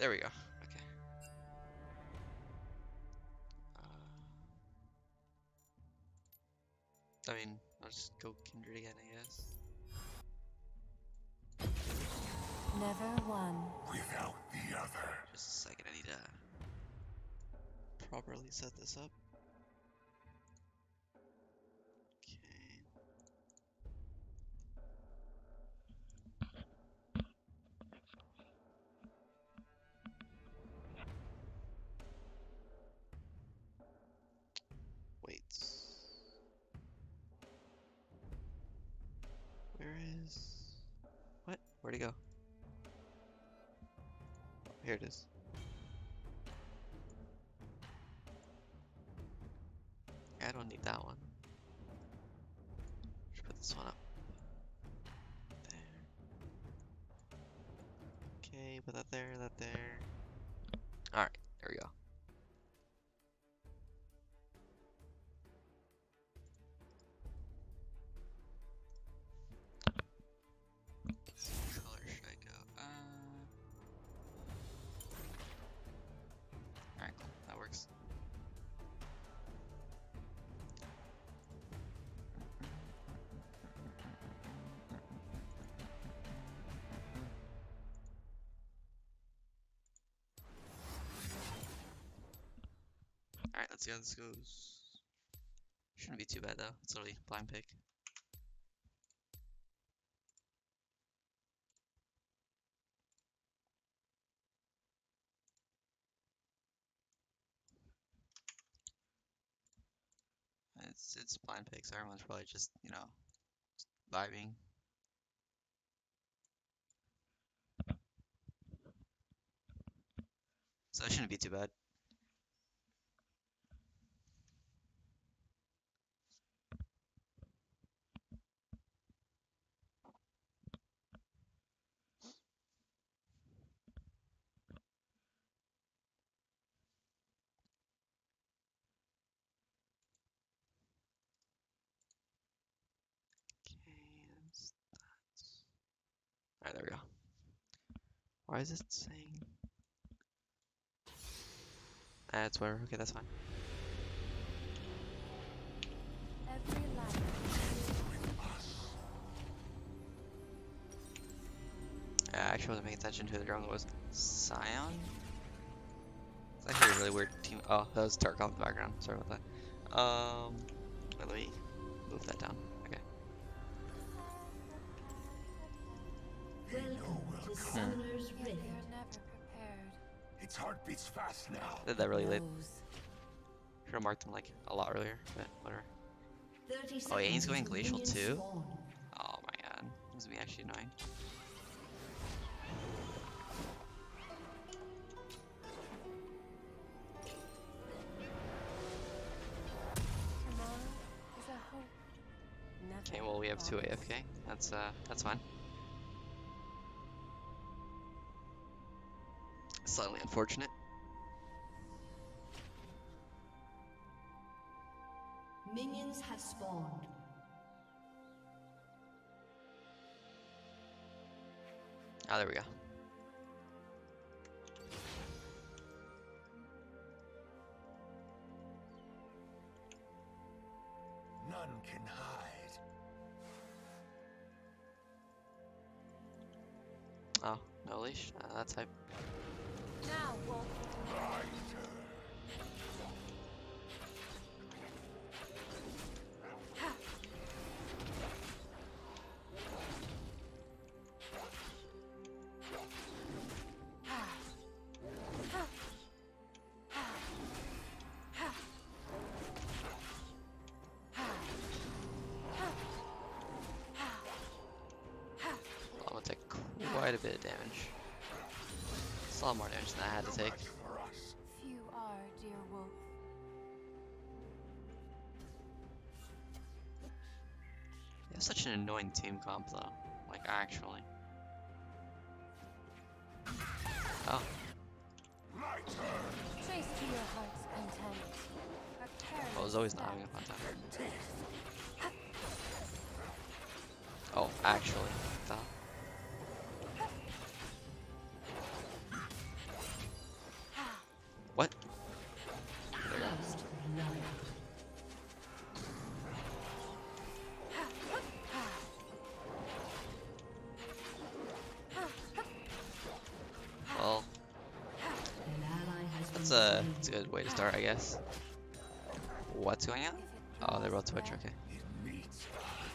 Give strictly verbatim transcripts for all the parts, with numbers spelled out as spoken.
there we go. Okay. Uh, I mean, I'll just go Kindred again, I guess. Never one without the other. Just a second, I need to properly set this up. Okay. Wait. Where is... What? Where'd it go? Here it is. I don't need that one. Just put this one up. There. Okay, put that there, that there. Alright, there we go. What color should I go? Uh... Alright, cool. That works. Alright, let's see how this goes. Shouldn't be too bad though. It's literally blind pick. It's it's blind pick, so everyone's probably just, you know, vibing. So it shouldn't be too bad. Alright, there we go. Why is it saying? That's whatever. Okay, that's fine. every life. I actually wasn't paying attention to who the drone was. Scion? It's actually a really weird team. Oh, that was Tarkov in the background. Sorry about that. Um, wait, let me move that down. Okay. Welcome to Summoner's Rift. You're never prepared. Its heart beats fast now. Did that really late. Knows. Should have marked him like a lot earlier, but whatever. thirty Oh, yeah, he's seconds going until glacial minions too? spawn. Oh my god. This is me actually annoying. Tomorrow is a hope. Never Okay, well we have two A promised. F K. That's uh, that's fine. Slightly unfortunate. Minions have spawned. Ah, there we go. None can hide. Oh, no leash. Uh, that's hype. Now, Wolf. My turn. I'm gonna take quite a bit of damage. It's a lot more damage than I had to take. Much for us. Few are, dear Wolf. You have such an annoying team comp though. Like actually. Oh, My turn. Trace to your heart's content. A I was careless always not step. having a fun time. Teeth. Oh, actually. What a, that's a good way to start, I guess. What's going on? If it Oh, they're both draws Twitch, breath, okay. It meets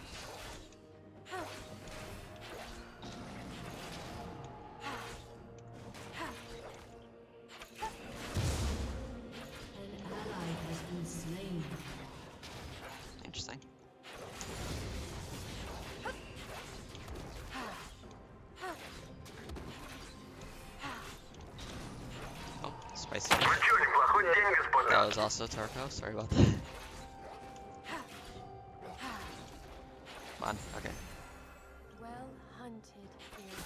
An ally has been slain. Interesting. Oh, spicy. That was also Tarko, sorry about that. Come on, okay. well hunted, dear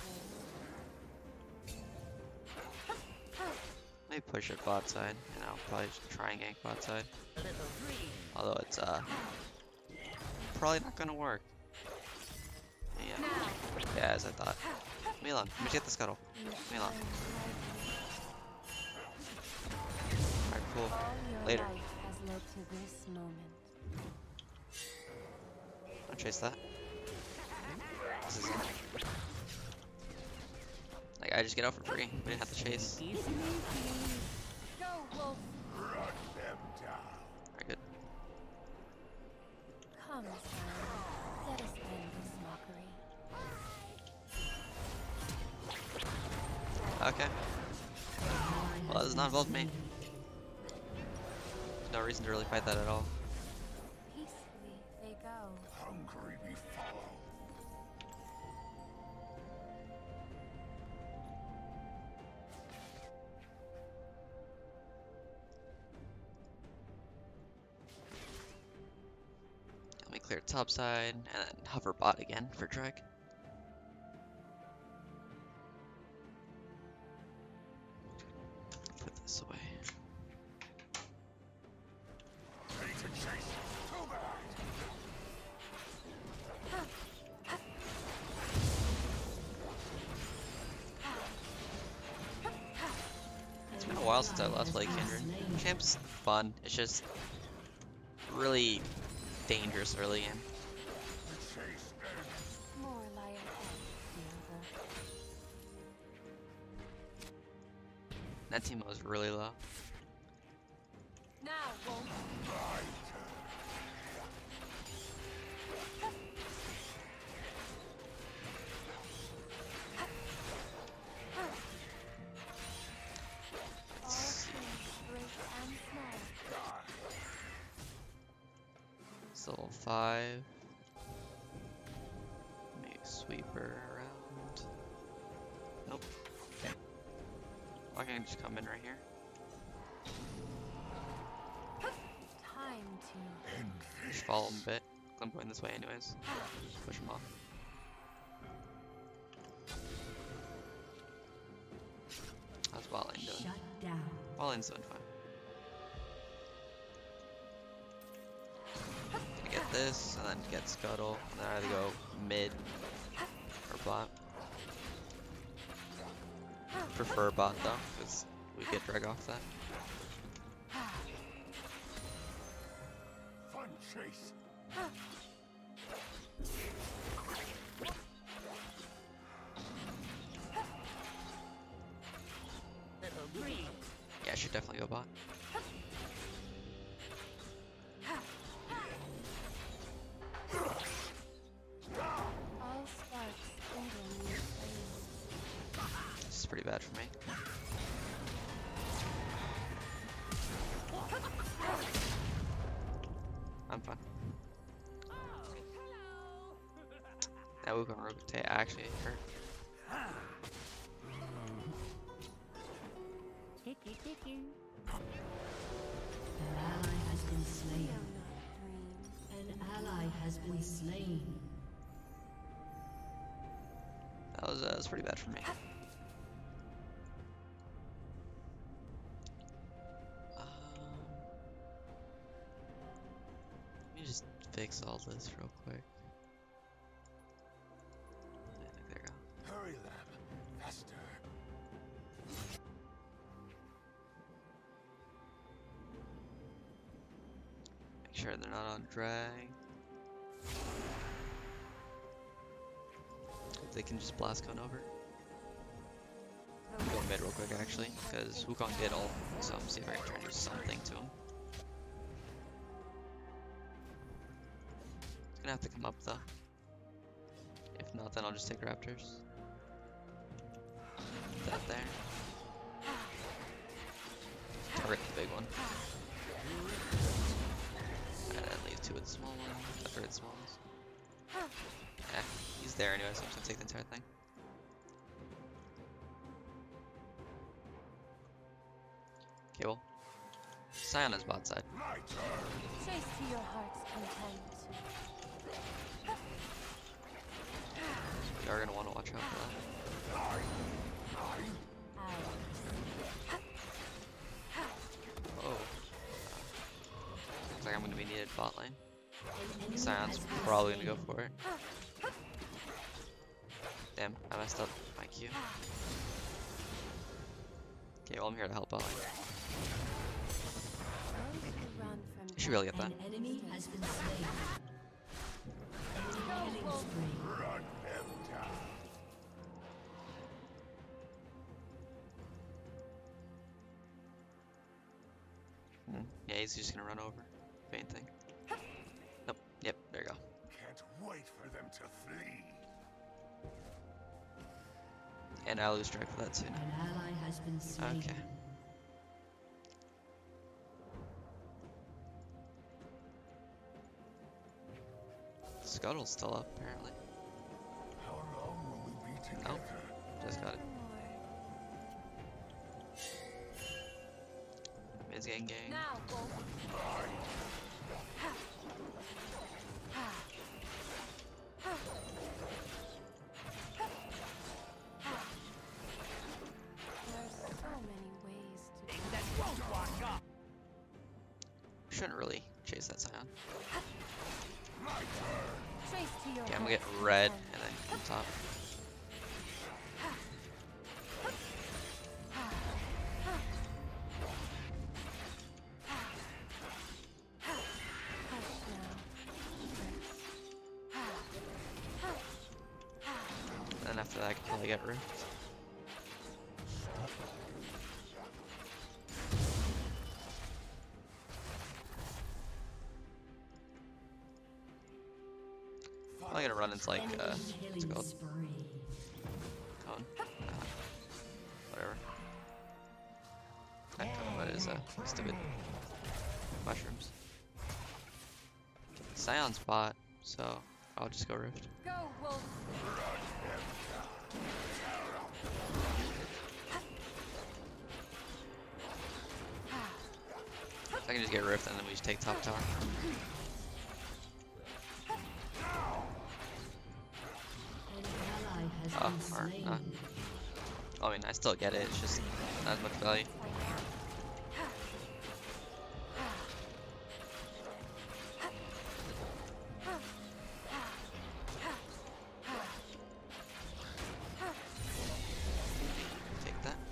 wolf. Maybe push it bot side, and I'll probably just try and gank bot side. Although it's uh probably not gonna work. Yeah, yeah, as I thought. Milan, let me get the scuttle. Milan. Alright, cool. All your Later. life has led to this moment. I'll chase that. This is like I just get out for free. We didn't have to chase. Go, wolf. run them down. Alright, good. Come, son. Let us end this mockery. Okay. Well, that does not involve me. There's no reason to really fight that at all. Peacefully they go. Hungry we follow. Let me clear top side and then hover bot again for drag. Put this away. Ready to chase. Too bad. It's been a while since I last played Kindred. Camp's fun. It's just really dangerous early game. The chase ends. More lion dear wolf. That team was really low. Now, wolf. My turn. All things great and small. Die. Still five. Make sweeper around. Nope. Okay. Why can't I just come in right here? Time to Envy. Just follow him a bit. I'm going this way anyways. Just push him off. How's Wallin doing? Shut down. Wallin's doing fine. I get this, and then get Scuttle, and then I either go mid or bot. Prefer bot though, because we get drag off that. Fun chase. Yeah, I should definitely go bot. all sparks kindle new flames. This is pretty bad for me. I'm fine. That Wukong rotate actually hurt. An ally has been slain. Do not dream. An ally has been slain. That was, uh, that was pretty bad for me. Um, let me just fix all this real quick. I think there we go. Hurry, lab. Faster. Make sure they're not on drag. Hope they can just blast cone over. The wolf mid real quick actually, because Wukong did ult, so I'm see if I can try and do something to him. He's gonna have to come up though. If not, then I'll just take Raptors. That there. Target the big one. And then leave two of the small ones. After the small ones. Yeah, he's there anyway, so I'm just gonna take the entire thing. Okay, well. Sion is bot side. My turn. Chase to your heart's content. We are gonna want to watch out for that. I. I. Ours. Oh. Looks like I'm gonna be needed bot lane. An enemy Sion's has been probably gonna go slain. for it. Damn, I messed up my Q. Okay, well I'm here to help out. Those who run from You should really get that. An enemy has been slain. Enemy killing spree. Run them down. Hmm. Yeah, he's just gonna run over. If anything. Nope. Yep, there you go. Can't wait for them to flee. And I lose track for that too. An ally has been slain. Okay. Scuttle's still up, apparently. How long will we be together? Nope. Just got it. Miz gang gang. Now, Wolf. There's so many ways to do Shouldn't really chase that Sion. Trace to your Okay, I'm gonna get heart's red content. and then come top. Then after that I can probably get rift. I'm gonna run into like uh Enemy what's it killing called? spree. Cone? Uh, whatever. Not cone, but it is uh stupid mushrooms. Sion's bot, so I'll just go rift. Go, Wolf. So I can just get rift and then we just take top tower. An ally has Oh, been or slain. not. I mean, I still get it, it's just not as much value. Take that.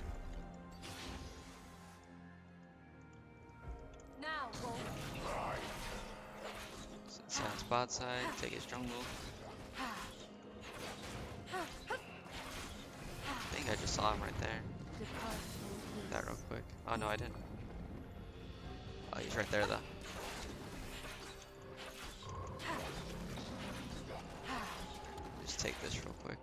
Now, Wolf. Sion spot side, take his jungle. I think I just saw him right there. Depart in That peace. real quick. Oh no, I didn't. Oh, he's right there though. Just take this real quick.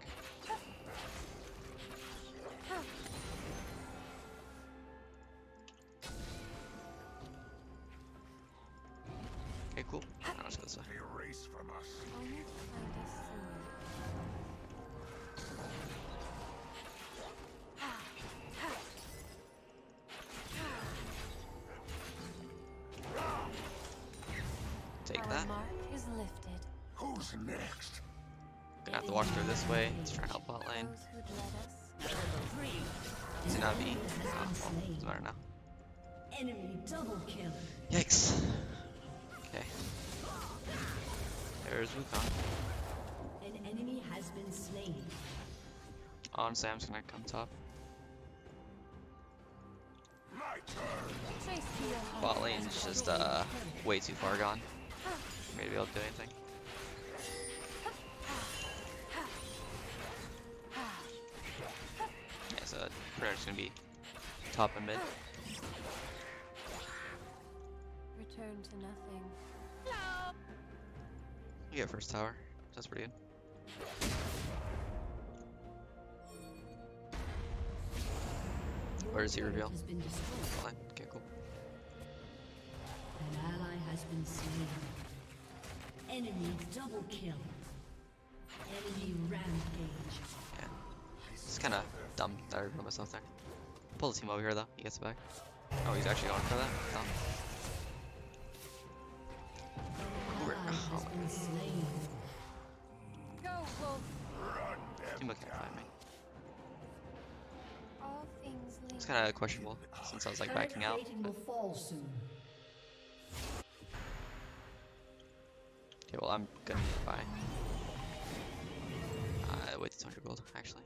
Okay, cool. Now let's go this way. Erase from us. Only to find us sooner. Take Our that. mark is lifted. Who's next? Gonna have to walk through this way to try and help bot lane. Those who'd let us. Is it not me? Has Oh, been well, slain. doesn't matter now. Enemy double kill. Yikes. Okay. There's Wukong. An enemy has been slain. Honestly, I'm just gonna come top. My turn. Trace to your heart. Bot lane's just uh way too far gone for me to be able to do anything. Yeah, so pretty much top and mid. Return to nothing. You get first tower. That's pretty good. Where does he reveal? Has been destroyed. Fine. Okay, cool. An ally has been slain. Enemy double kill. Enemy rampage. Yeah. It's kind of dumb that I revealed myself there. Pull the team over here though. He gets it back. Oh, he's actually going for that? Dumb. An ally has been slain. Go, Wolf. Team can't find me. All things It's lead. kind of questionable since I was like backing out. Plating will fall soon. Okay, well, I'm gonna buy. Uh, wait, two hundred gold, actually.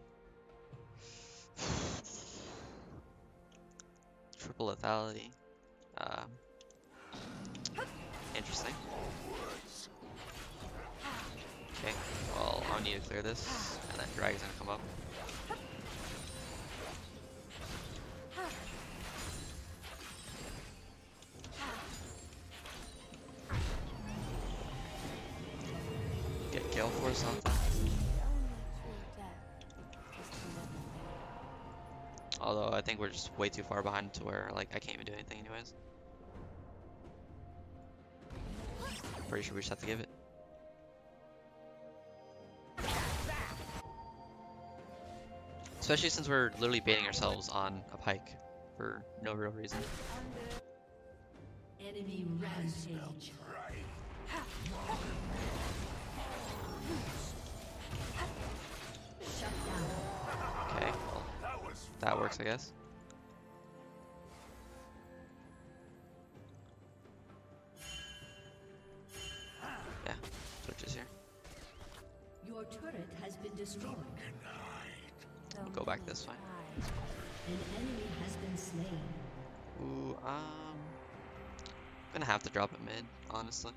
Triple lethality. Um, interesting. Okay, well, I'll need to clear this, and then Dragon's gonna come up. Get Gale Force on that. The only true death is to live in Although I think we're just way too far behind to where like I can't even do anything anyways. Pretty sure we just have to give it. Especially since we're literally baiting ourselves on a pike for no real reason. Enemy rampage. Shut down. Okay, well, that works I guess. Yeah, switches here. Your turret has been destroyed. We'll go back this way. An enemy has been slain. Ooh, um, gonna have to drop it mid, honestly.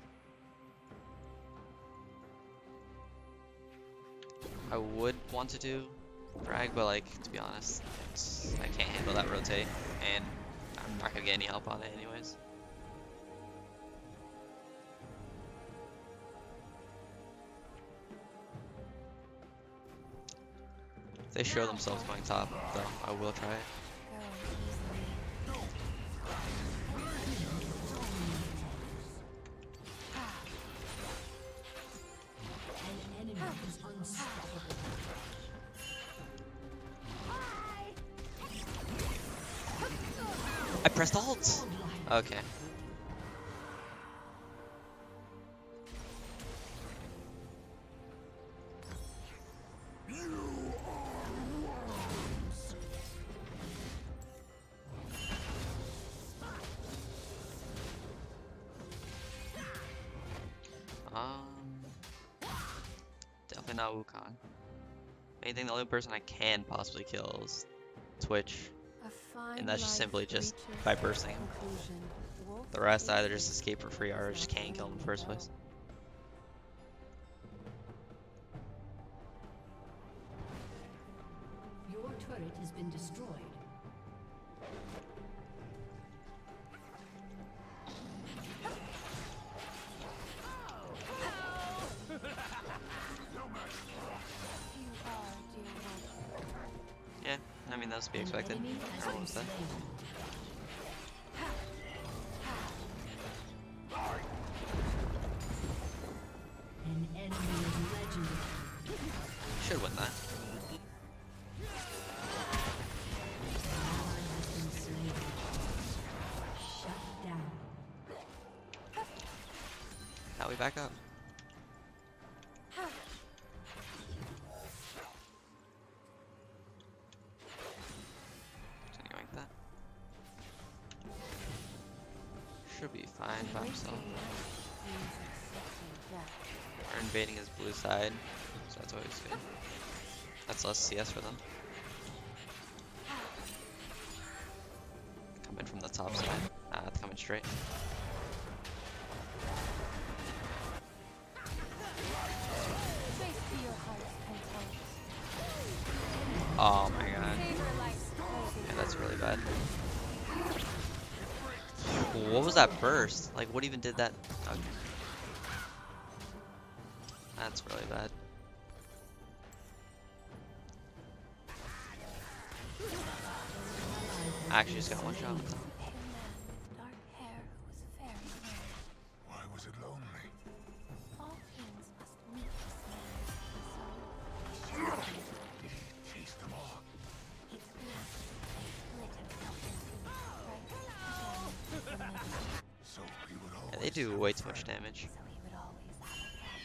I would want to do frag, but like, to be honest, it's, I can't handle that rotate, and I'm not gonna get any help on it anyways. If they show themselves going top, though, I will try it. Go easily. An enemy is unstoppable. I pressed alt! Okay. Um, definitely not Wukong. I think the only person I can possibly kill is Twitch, A fine and that's just life simply just reaches by bursting him. conclusion. Wolf The rest either is just escape for free or just can't kill him in the first place. Your turret has been destroyed. You are, dear Wolf. Yeah, I mean, that was to be expected. An enemy has Everyone been was dead. slain. An enemy is legendary. Should win that. Ally has been slain. Shut down. Now we back up. Continuing that. Should be fine by himself. Means accepting death. We're invading his blue side, so that's always good. That's less C S for them. Coming from the top side. Ah, it's coming straight. Faith to your heart's content. Oh my god. Savor life's pleasures. Yeah, that's really bad. what was that burst? Like, what even did that? Okay. That's really bad. I actually just got one shot with that. A man with dark hair who was very lonely. Why was it lonely? All kings must meet this man, Did he chase them off? so he split himself into right again. So he would always Yeah, they do have way a too much friend. damage. So he would always have a friend.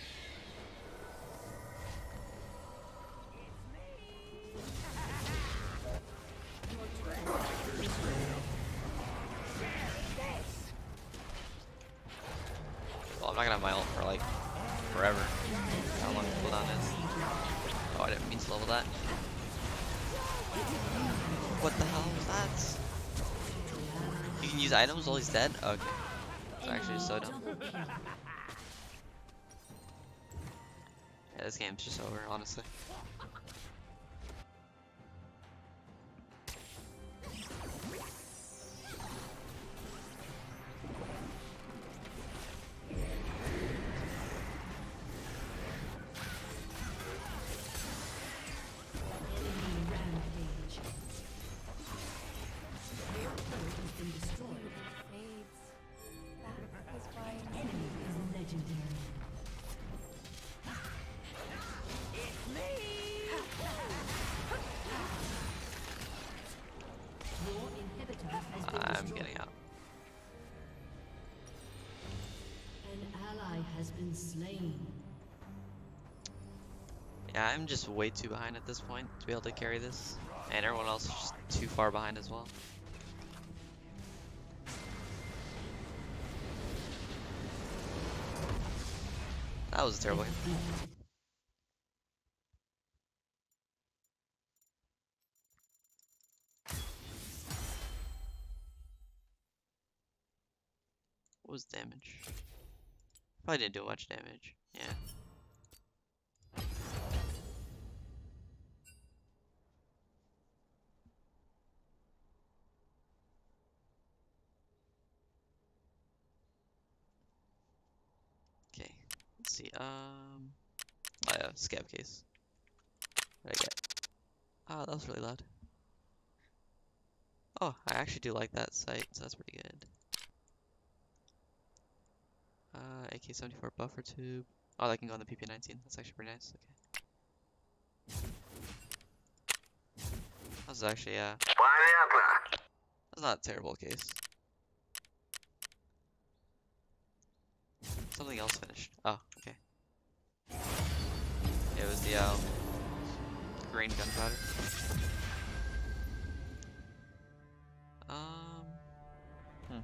Well, I'm not gonna have my ult for like forever. How long the cooldown is? Oh, I didn't mean to level that. What the hell was that? You can use items while he's dead? Okay. It's actually so dumb. Yeah, this game's just over, honestly. Rampage. Your turret has been destroyed. Fades. That is why Enemy is legendary. Your inhibitor has been I'm destroyed. getting out. An ally has been slain. Yeah, I'm just way too behind at this point to be able to carry this. And everyone else is just too far behind as well. That was a terrible game. Defeat. What was damage? Probably didn't do much damage. Yeah. Okay. Let's see. Um. Oh yeah, scab case. What did I get? Oh, that was really loud. Oh, I actually do like that sight, so that's pretty good. Uh, A K seventy-four buffer tube. Oh, that can go on the P P nineteen. That's actually pretty nice. Okay. That was actually, uh, that's not a terrible case. Something else finished. Oh, okay. It was the, um, green gunpowder. Um, hmm.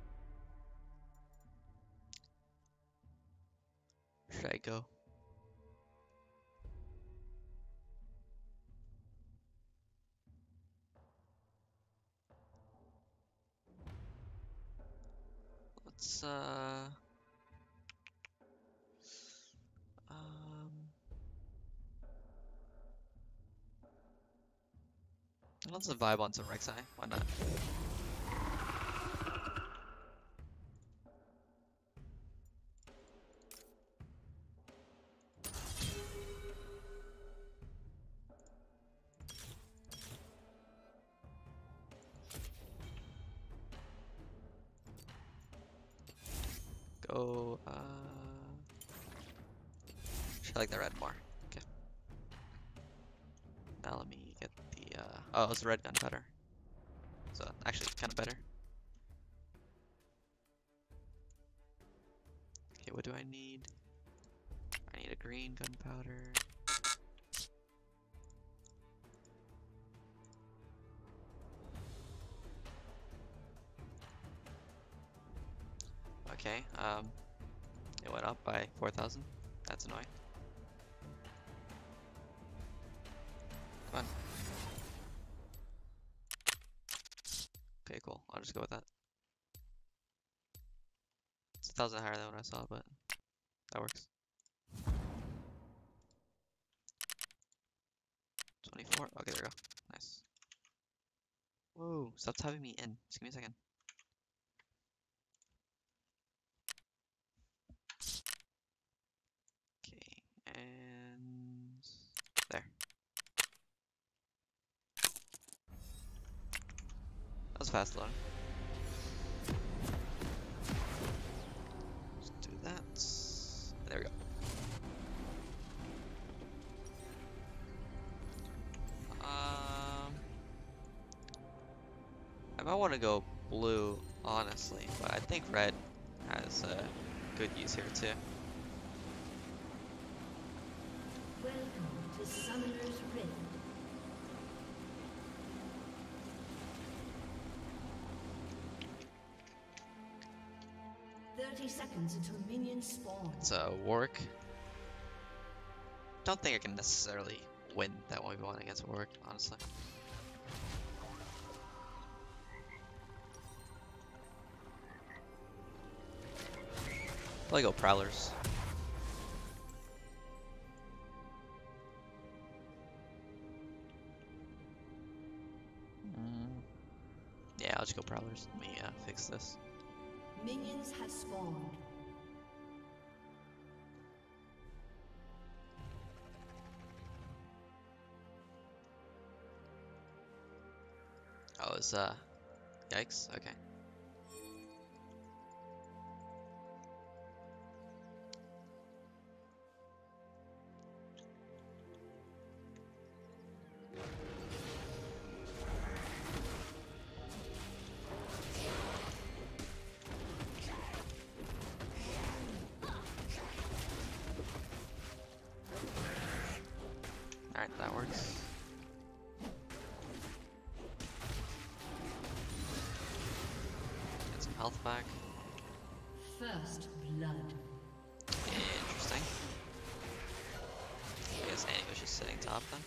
Where should I go? Let's, uh, um, let's vibe on some Rek'Sai. Why not? Go, uh, I like the red more. Okay. Now let me get the, uh, oh, it's the red gunpowder. So, actually, kind of better. Okay, what do I need? I need a green gunpowder. Okay, um, it went up by four thousand. That's annoying. Come on. Okay, cool. I'll just go with that. It's a thousand higher than what I saw, but that works. twenty-four. Okay, there we go. Nice. Whoa, stop typing me in. Just give me a second. fast loading. Let's do that. There we go. Um, I might want to go blue, honestly, but I think red has a good use here too. Welcome to Summoner's Rift. Thirty seconds until minions spawn. It's a Warwick. Don't think I can necessarily win that one v one against Warwick, honestly. Probably go Prowlers. Mm. Yeah, I'll just go Prowlers. Let me uh, fix this. Minions have spawned. Oh, it's uh, yikes. Okay. Alright, that works. Get some health back. First blood. Interesting. I guess Annie was just sitting top then.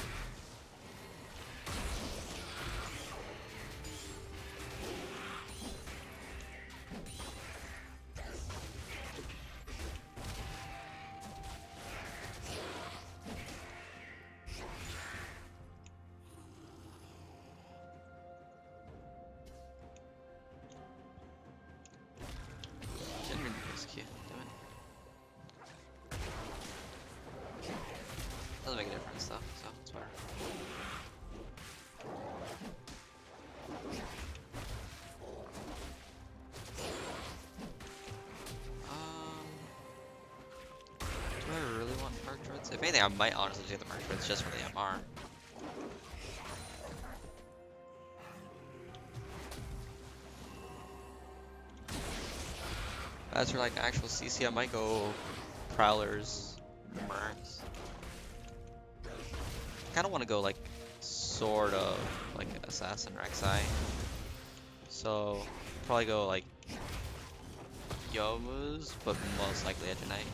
Didn't really risk you, damn it. Doesn't make a difference though, so it's whatever. Um, do I really want Merc Droids? If anything, I might honestly do the Merc Droids just for the M R. As for like actual C C, I might go Prowlers, Mercs. Kind of want to go like sort of like Assassin Rek'Sai. So probably go like Youmuu's, but most likely Edge of Night.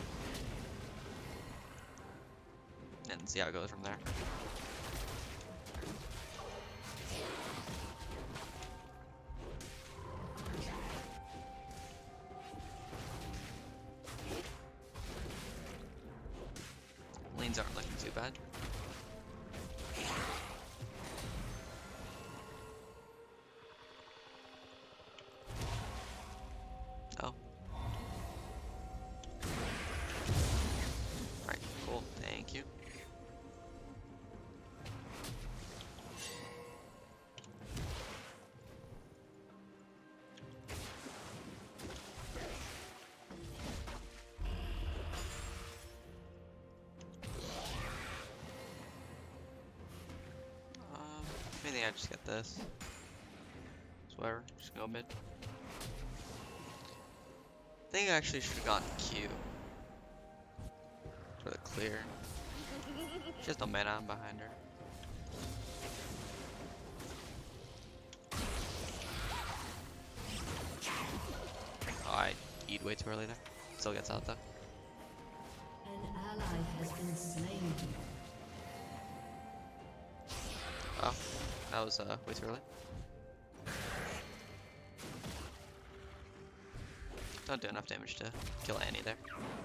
And see how it goes from there. Lanes aren't looking too bad. Oh. Alright, cool. Thank you. Um, maybe I just get this. Just whatever, just go mid. I think I actually should have gone Q for the clear. She has no mana, I'm behind her. Oh, I eat way too early there. Still gets out though. An ally has been slain. Oh, that was uh, way too early. Don't do enough damage to kill Annie there.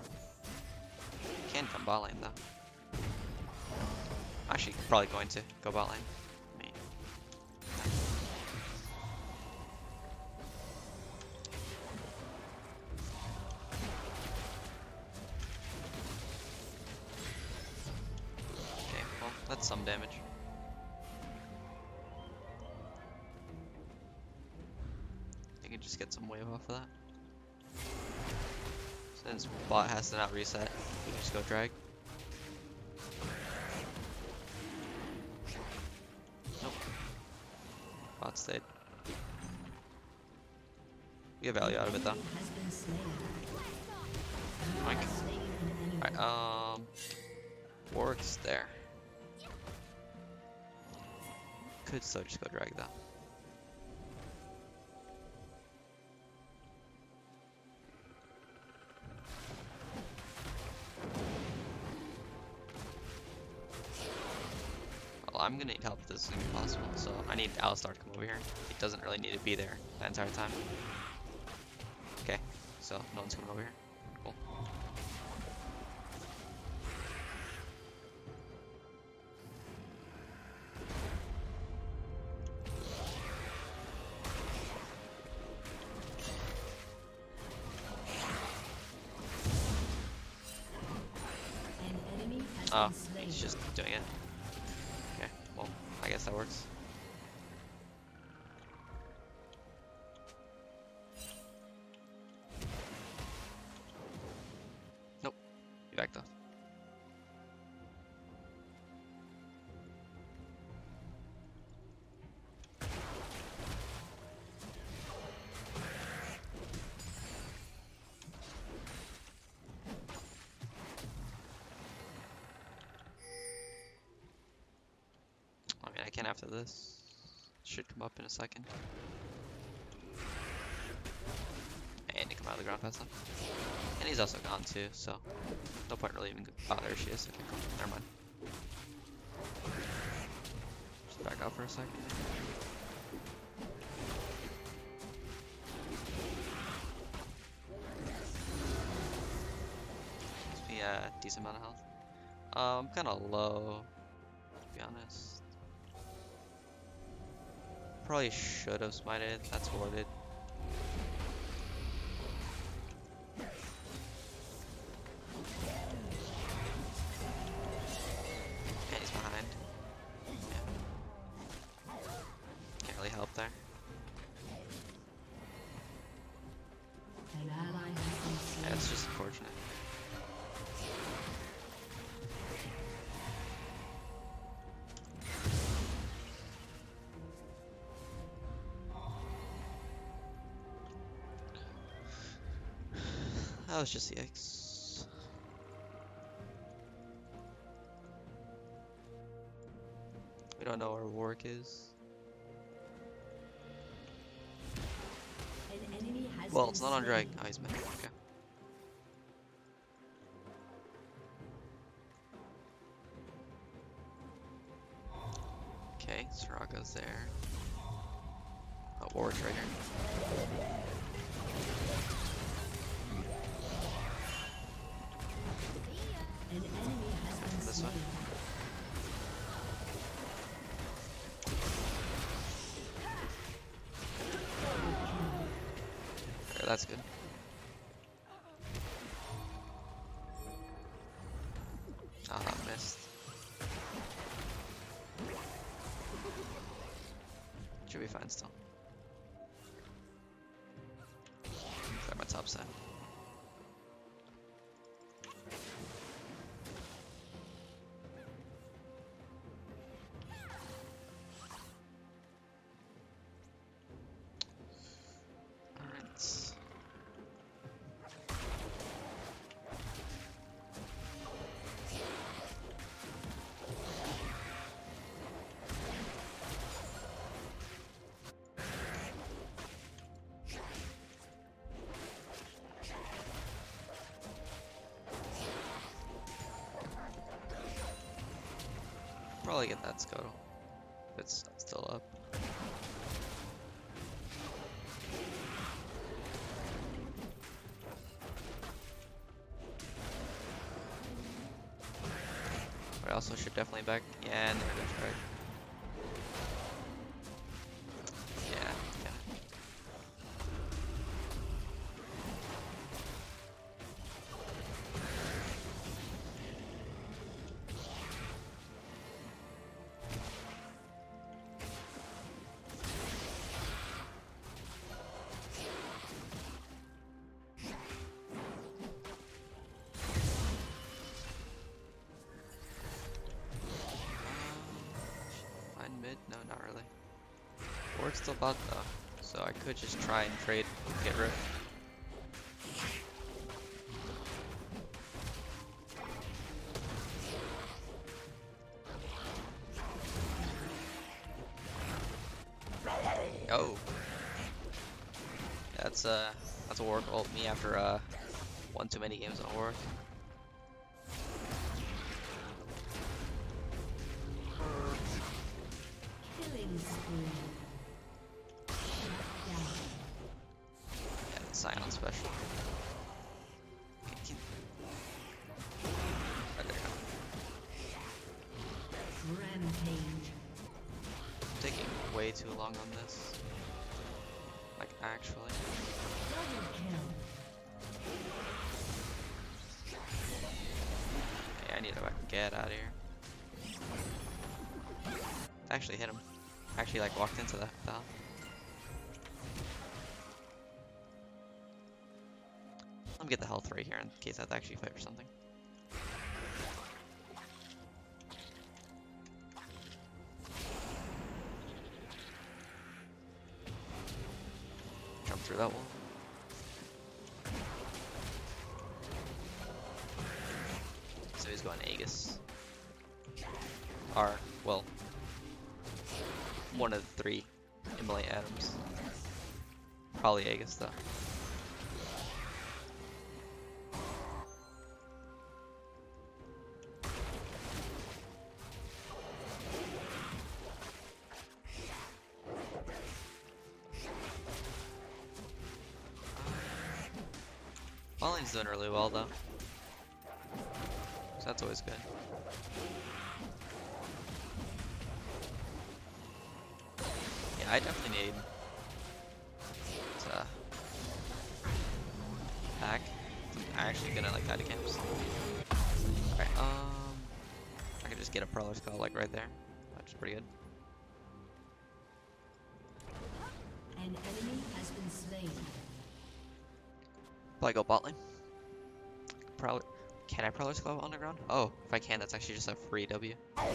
Can come bot lane though. Actually, probably going to go bot lane. I mean, okay, well, that's some damage. some wave off of that. Since bot has to not reset, we can just go drag. Nope. Bot stayed. We get value out of it though. Has been slain. Mike. Slain an enemy. Alright, um Warwick's there. Could still just go drag though. Well, I'm gonna need help if this is gonna be possible, so I need Alistar to come over here. He doesn't really need to be there that entire time. Okay, so no one's coming over here. Cool. An enemy has Oh, been slain. he's just doing it. Okay, well, I guess that works. Nope. Be back though. I mean, I can after this. Should come up in a second. And he come out of the ground fast enough. And he's also gone too, so no point really even. Oh, there she is. Okay, cool. Never mind. Just back out for a second. Must be a decent amount of health. Um, I'm kind of low, to be honest. Probably should have smited. That's warded. And he's behind. Yeah. Can't really help there. An ally has been slain. Yeah, it's just unfortunate. That was just the X. We don't know where Warwick is. An enemy has Well, been it's not on drag. slain. Oh, he's mid. Okay. Okay, Soraka's there. Oh, Warwick's right here. An enemy has been This way. slain. There, that's good. Ah, oh, missed. Should be fine still. Clear my top side. Alright. Probably get that Scuttle. If it's still up. But I also should definitely back. Yeah, and they're gonna try. Yeah, yeah. Ward's still bot though, so I could just try and trade and get Rift. Oh, that's uh, that's a Warwick ult me after uh, one too many games on Warwick. Killing spree. Shut down. Yeah, it's Scion special. Can- can- Oh, there you go. Rampage. I'm taking way too long on this. Like actually. Double kill. Yeah, I need to get out of here. Actually hit him. Actually like walked into that foul. Let me get the health right here in case I have to actually fight for something. Jump through that wall. So he's going Aegis. Or, well, one of the three Immolate Atoms. Probably Aegis though. Fallen's doing really well though. So that's always good. Yeah, I definitely need to back. I'm actually gonna like die to camps. Alright, um I could just get a Prowler's Call like right there, which is pretty good. An enemy has been slain. Probably go bot lane. Prowler. Can I Prowler's Claw on the ground? Oh, if I can, that's actually just a free W.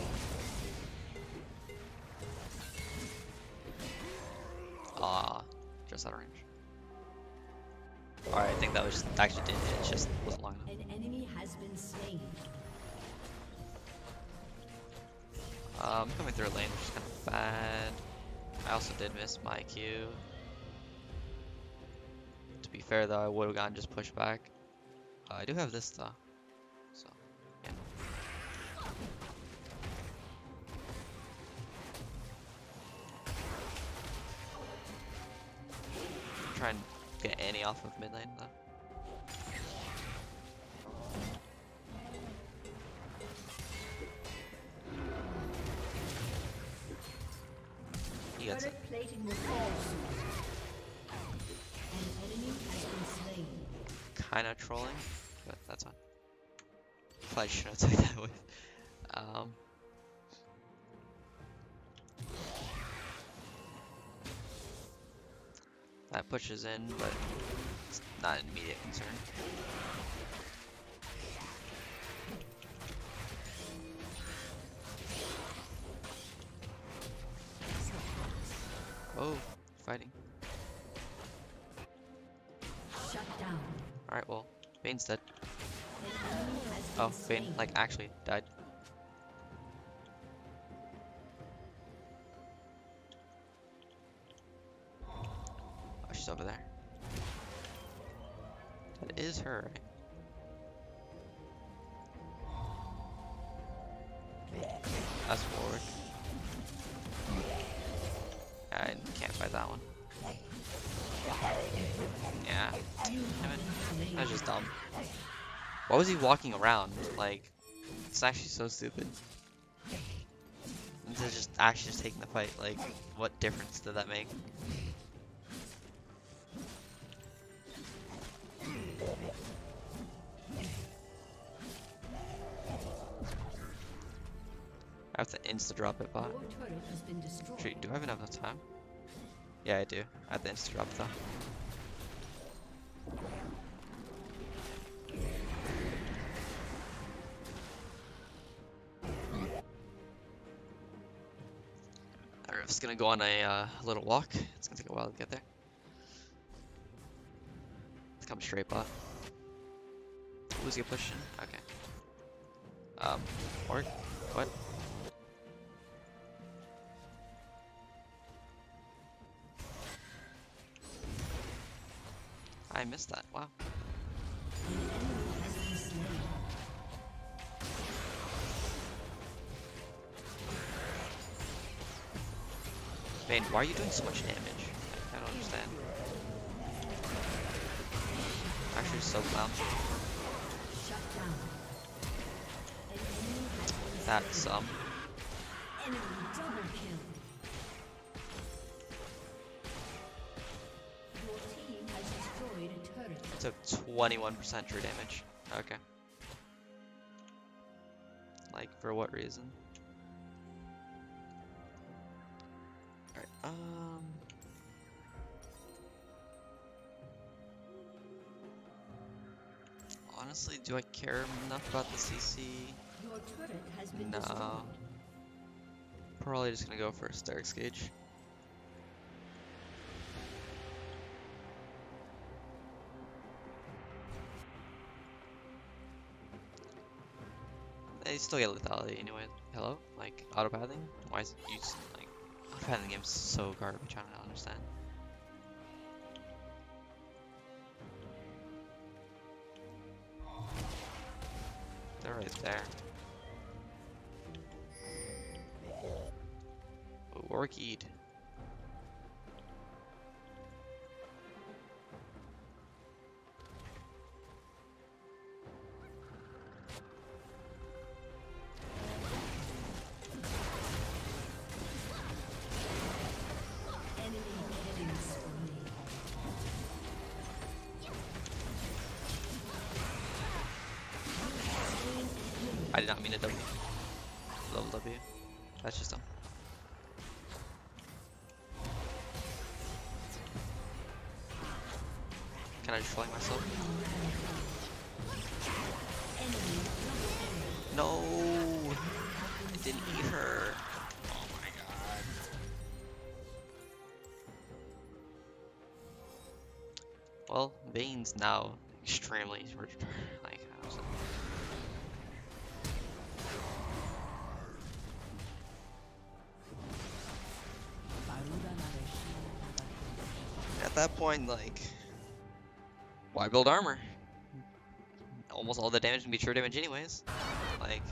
Ah, just out of range. Alright, I think that was just, actually did hit, it just wasn't long enough. An enemy has been slain. Um, coming through a lane, which is kind of bad. I also did miss my Q. To be fair though, I would have gotten just pushed back. Uh, I do have this though, so yeah. Try and get Annie off of mid lane though. He gets it. Turret plating will fall soon. An enemy has been slain. Kinda trolling, but that's fine. Probably should have taken that with. Um, that pushes in, but it's not an immediate concern. Oh, fighting. Shut down. Alright, well, Bane's dead. An enemy has been Oh, Bane, slain. like, actually died. Oh, she's over there. That is her, right? That's forward. I can't fight that one. Yeah. Damn it. That was just dumb. Why was he walking around? Like, it's actually so stupid. Instead of just actually just taking the fight, like, what difference did that make? I have to insta drop it, bot. Your turret has been destroyed. Shoot, do I have enough time? Yeah, I do. I have to insta drop it though. I Sheriff's gonna go on a uh, little walk. It's gonna take a while to get there. Let's come straight bot. Who's get pushing? Okay. Um, or what? I missed that. Wow. Vayne, why are you doing so much damage? I don't understand. Actually, so clown. That's um. Enemy double kill. Your team has destroyed a turret. Took twenty-one percent true damage. Okay. Like, for what reason? Alright, um... honestly, do I care enough about the C C? Your turret has been No. destroyed. Probably just gonna go for a Starix Gauge. They still get lethality anyway. Hello? Like, autopathing? Why is it used? Like, autopathing game's so garbage, I don't understand. They're right there. Ooh, Orchid. I did not mean to W. Level W. That's just dumb. Can I just flank myself? No! I didn't eat her. Oh my god. Well, Vayne's now extremely like how's it? At that point, like, why build armor? Almost all the damage can be true damage anyways. Like,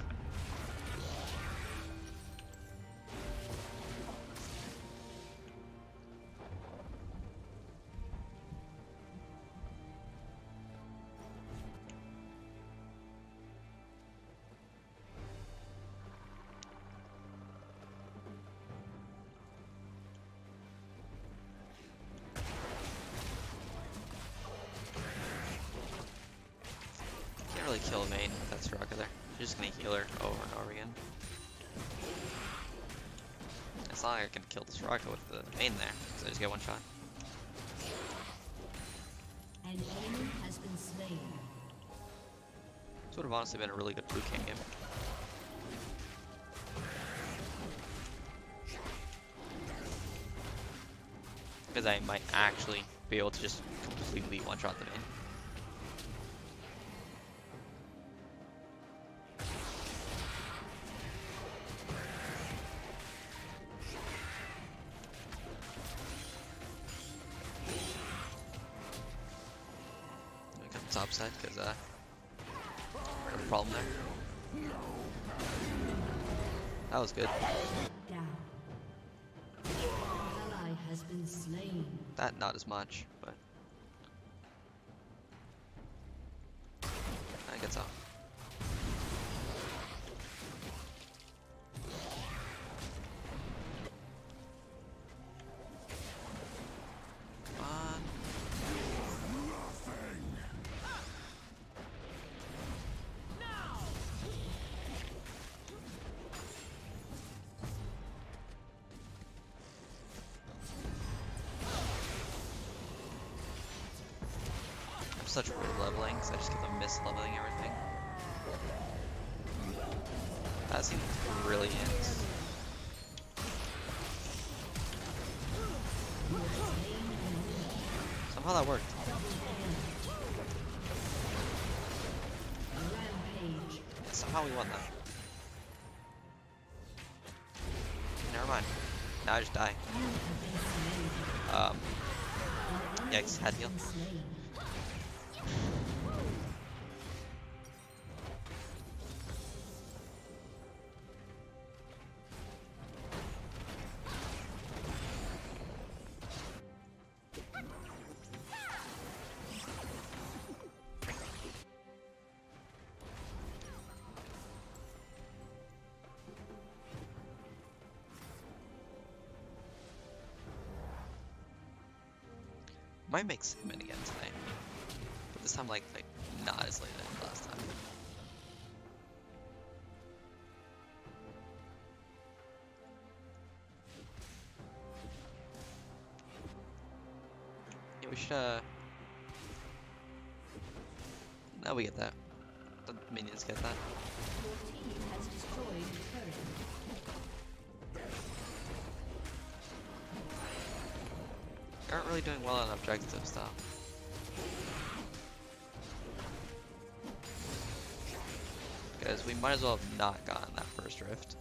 can't really kill Vayne with that Soraka there. You're just gonna heal her over and over again. It's not like I can kill the Soraka with the Vayne there, because I just get one shot. An enemy has been slain. This would have honestly been a really good blue camp game. Because I might actually be able to just completely one-shot the Vayne. Top side, because uh, we have a problem there. That was good. Down. Ally has been slain. That not as much, but I guess so. Come on. Such weird leveling, because I just keep on mis-leveling everything. That seems brilliant. Somehow that worked. Rampage. Somehow we won that. Never mind. Now I just die. You have been slain. Um, An enemy Yikes, had has heal. been slain. might make Salmon again tonight. But this time like like not as late as last time. Yeah, we should uh now we get that. The minions get that. Your team has destroyed a turret. We aren't really doing well on objective stuff. Because we might as well have not gotten that first rift.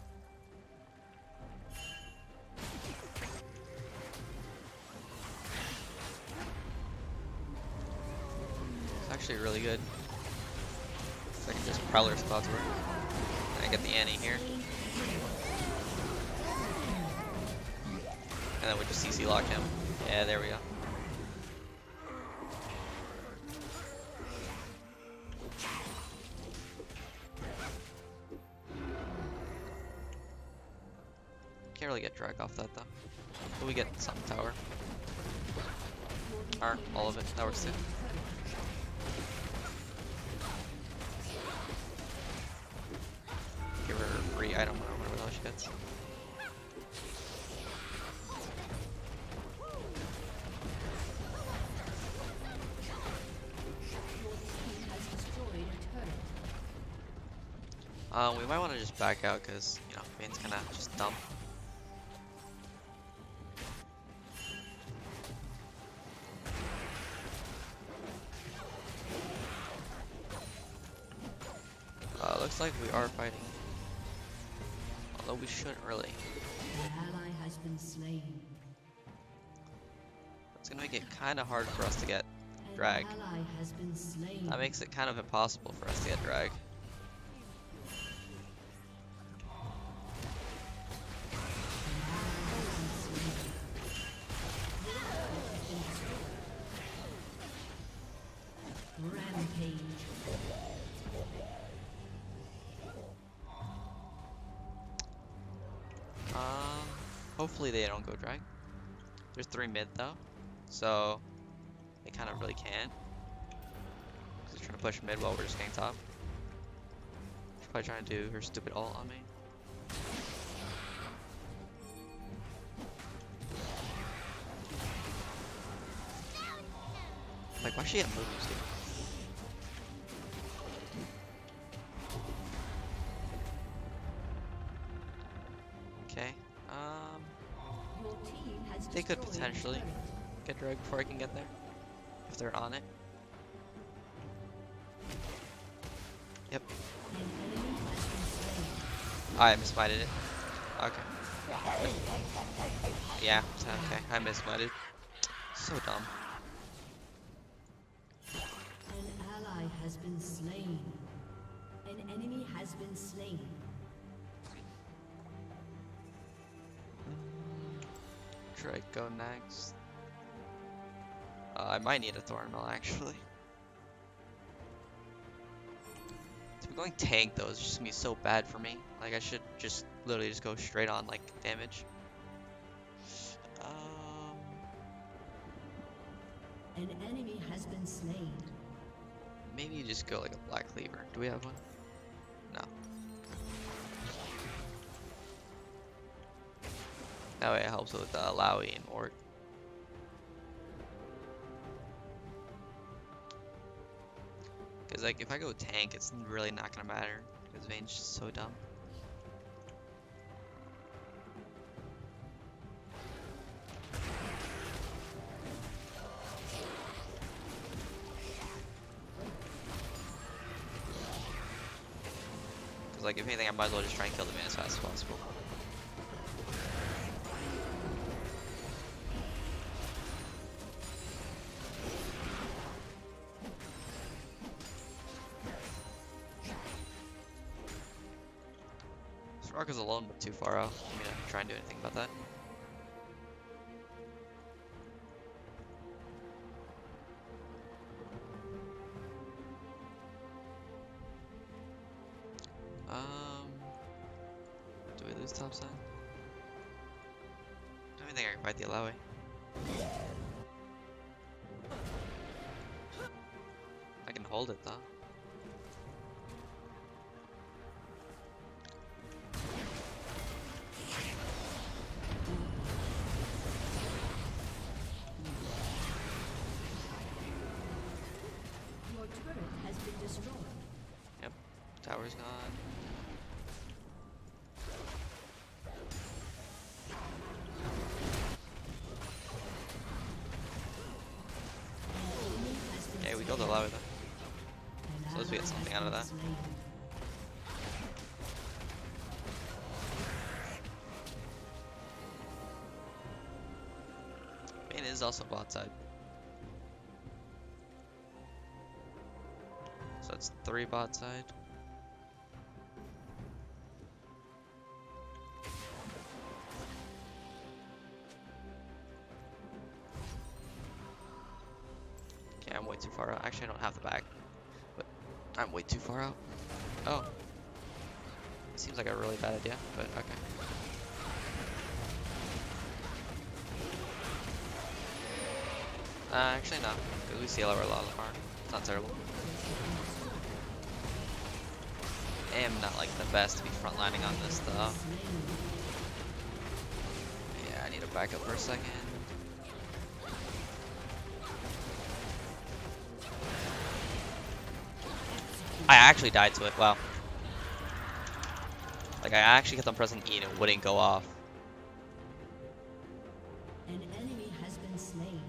It's actually really good. So I can just Prowler spots work. And I get the Annie here. And then we just C C lock him. Yeah, there we go. Can't really get drag off that though. But we get some tower. Or all of it. That works too. Give her a free item or whatever the hell she gets. Uh, we might want to just back out because, you know, Vayne's kind of just dumb. Uh, looks like we are fighting. Although we shouldn't really. An ally has been slain. It's gonna make it kind of hard for us to get An drag. ally has been slain. That makes it kind of impossible for us to get drag. Rampage. Um, hopefully they don't go drag. There's three mid though, so they kind of really can. They're trying to push mid while we're just getting top. She's probably trying to do her stupid ult on me. Like, why she get moves, dude? Okay, um, Your team has they could destroyed a potentially turret. get drag before I can get there, if they're on it. Yep. An enemy has been slain. I mismited it. Okay. Yeah, okay, I mismited. So dumb. An ally has been slain. An enemy has been slain. Should I go next? Uh, I might need a Thornmail actually. To be going tank though is just gonna be so bad for me. Like I should just literally just go straight on like damage. Um, An enemy has been slain. maybe you just go like a Black Cleaver. Do we have one? No. That way it helps with uh, Lowy and Orc. Because like if I go tank, it's really not gonna matter because Vayne's just so dumb. like, if anything, I might as well just try and kill the man as fast as possible. Soraka's alone, but too far out. I'm gonna try and do anything about that. Um, do we lose top side? I don't even think I can fight the Alawi. I can hold it though. Your turret has been destroyed. Yep, tower's gone. Yeah, we killed the Alawi though. An So let's get ally something has out of been that. slain. Main is also bot side. So that's three bot side. Okay, I'm way too far out. Actually, I don't have the bag, but I'm way too far out. Oh. Seems like a really bad idea, but okay. Uh, actually no, because we see a lot of our It's not terrible. I am not like the best to be frontlining on this though. Yeah, I need to back up for a second. I actually died to it, wow. Like I actually kept on pressing E and it wouldn't go off. An enemy has been slain.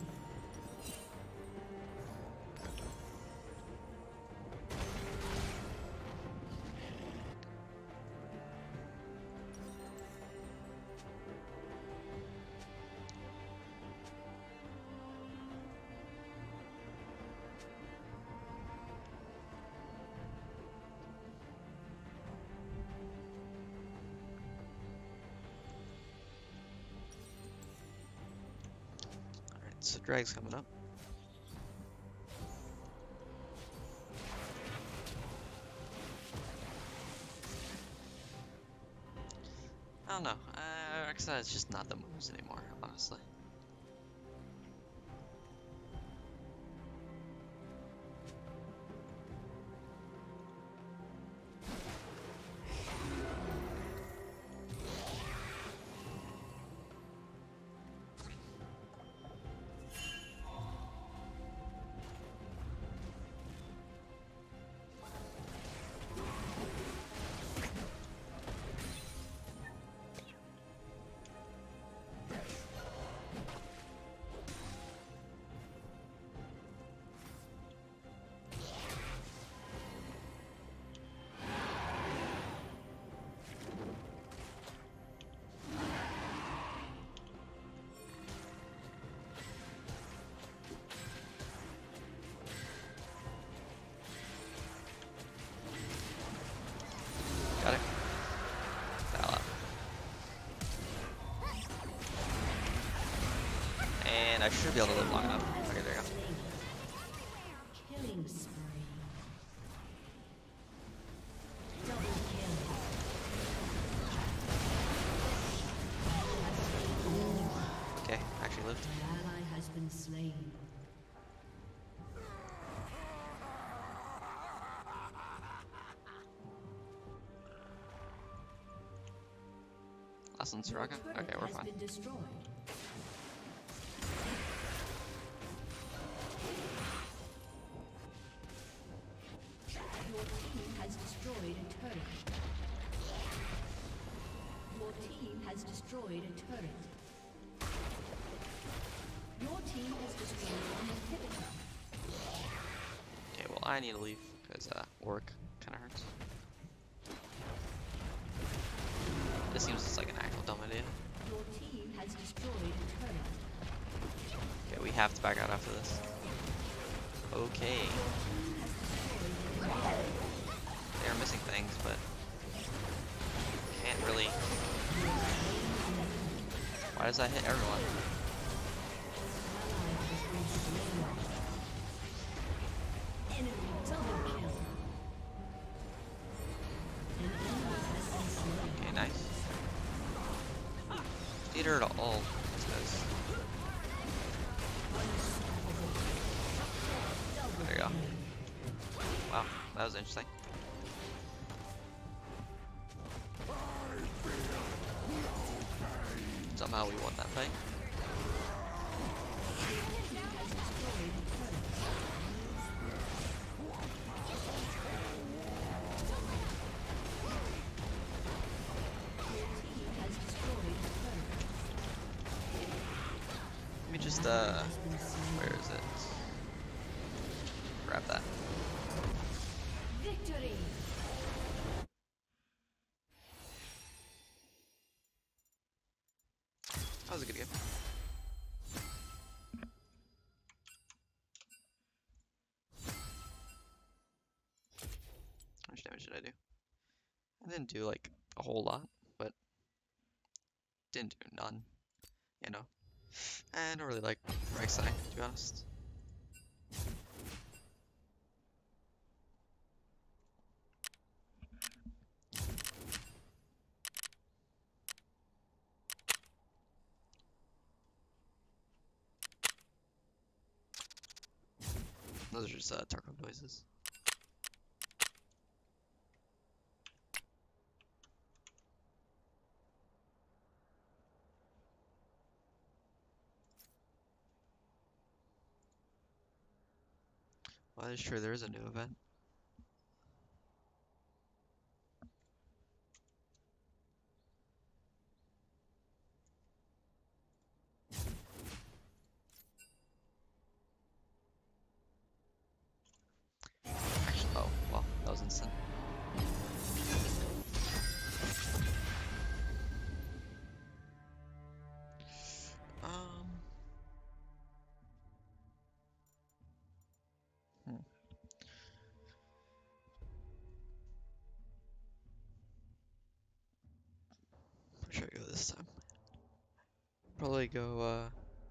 So drag's coming up. I don't know. Uh, Arxada is just not the moves anymore, honestly. Got it. Foul out. And I should be able to live long enough. Okay, there you go. Killing spree. Double kill. Okay, actually lived. An ally has been slain. Last one, Your Soraka. turret Okay, we're has fine. been destroyed. Your team has destroyed a turret. Your team has destroyed a turret. Your team has destroyed an inhibitor. Okay, well I need to leave because uh, work kind of hurts. This seems just like an actual dumb idea. Your team has destroyed a turret. Okay, we have to back out after this. Okay. They are missing things, but can't really. Why does that hit everyone? Enemy double kill. An enemy has been slain. Okay, nice. Need her to ult. This. There you go. Wow, that was interesting. Somehow we won that fight. Let me just, uh, where is it? Grab that. Victory. That was a good game. How much damage did I do? I didn't do like a whole lot, but didn't do none, you know. And I don't really like right side, to be honest. Those are just uh, Tarkov noises. Well, that is true, there is a new event. Actually, oh, well, that was instant. Um. Hmm. Where should I go this time? Probably go, uh...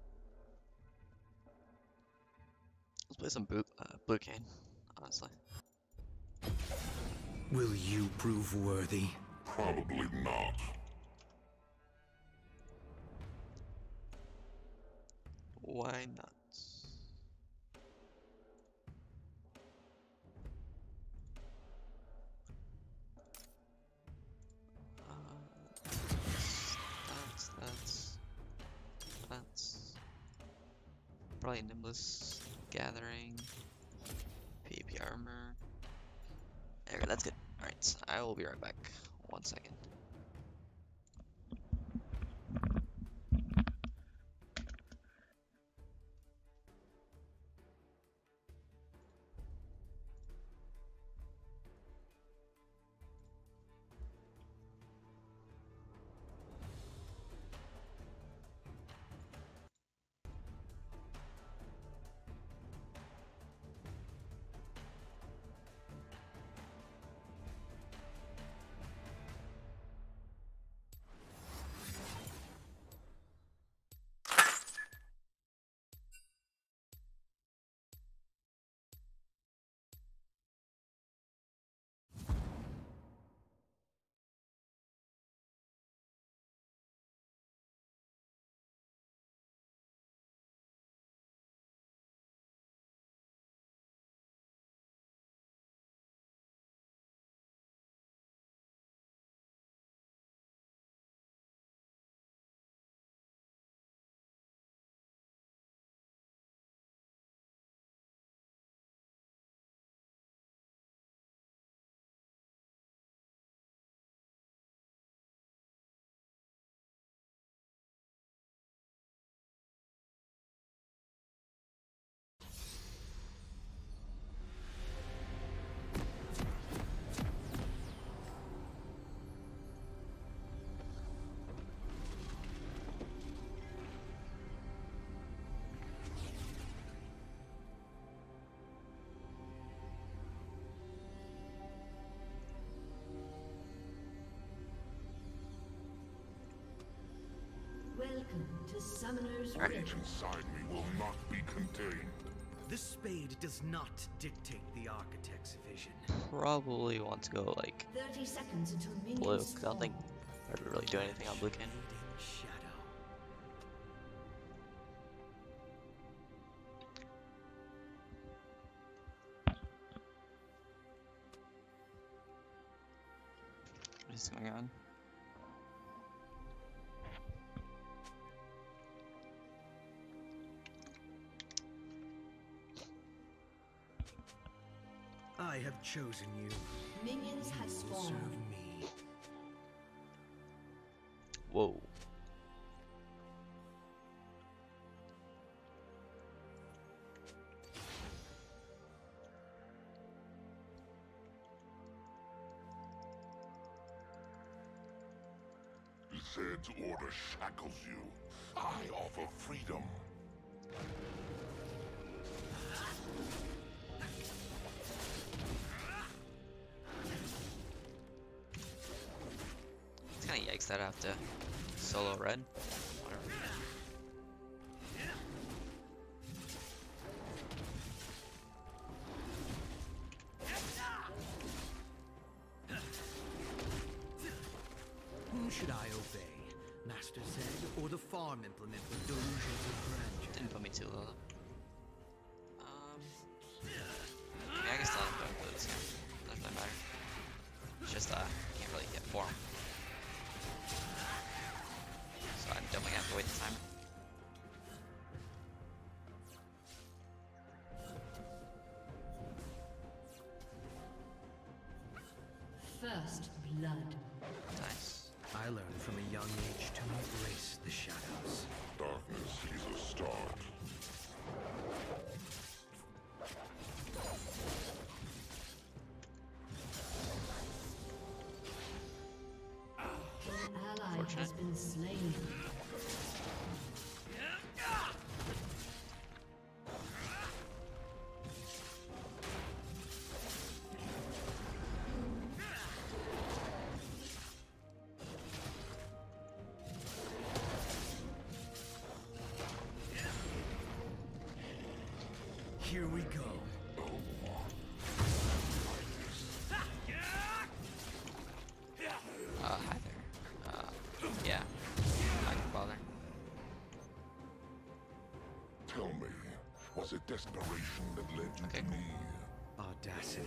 let's play some boot, uh, Blue Cane, honestly. Will you prove worthy? Probably not. Why not? Uh, that's, that's, that's probably Nimbus Gathering, PvP armor. There, that's good. Alright, I will be right back. One second. Welcome to Summoner's Alright. Rift. Rage inside me will not be contained. This spade does not dictate the architect's vision. Probably want to go like thirty seconds until blue, minions 'cause I don't think spawn. I would really do anything on blue can. Fading shadow. What is going on? I have chosen you. Minions have You will spawned. serve me. Whoa. Zed's order shackles you. I offer freedom. It's kinda yikes that I have to solo red. Whatever. Whom should I obey? Master Zed or the farm implement with delusions of grandeur? Didn't put me too low. Um, yeah, I guess I'll go with this game. Doesn't really matter. It's just, uh, can't really get form. So I'm definitely gonna have to wait the time. First blood. Nice. I learned from a young age to embrace the shadows. Darkness sees a start. An ally has Fortunate. been slain. Here we go. Uh, hi there. Uh, yeah. I can bother. Tell me, was it desperation that led you Okay, to cool. me? Audacity.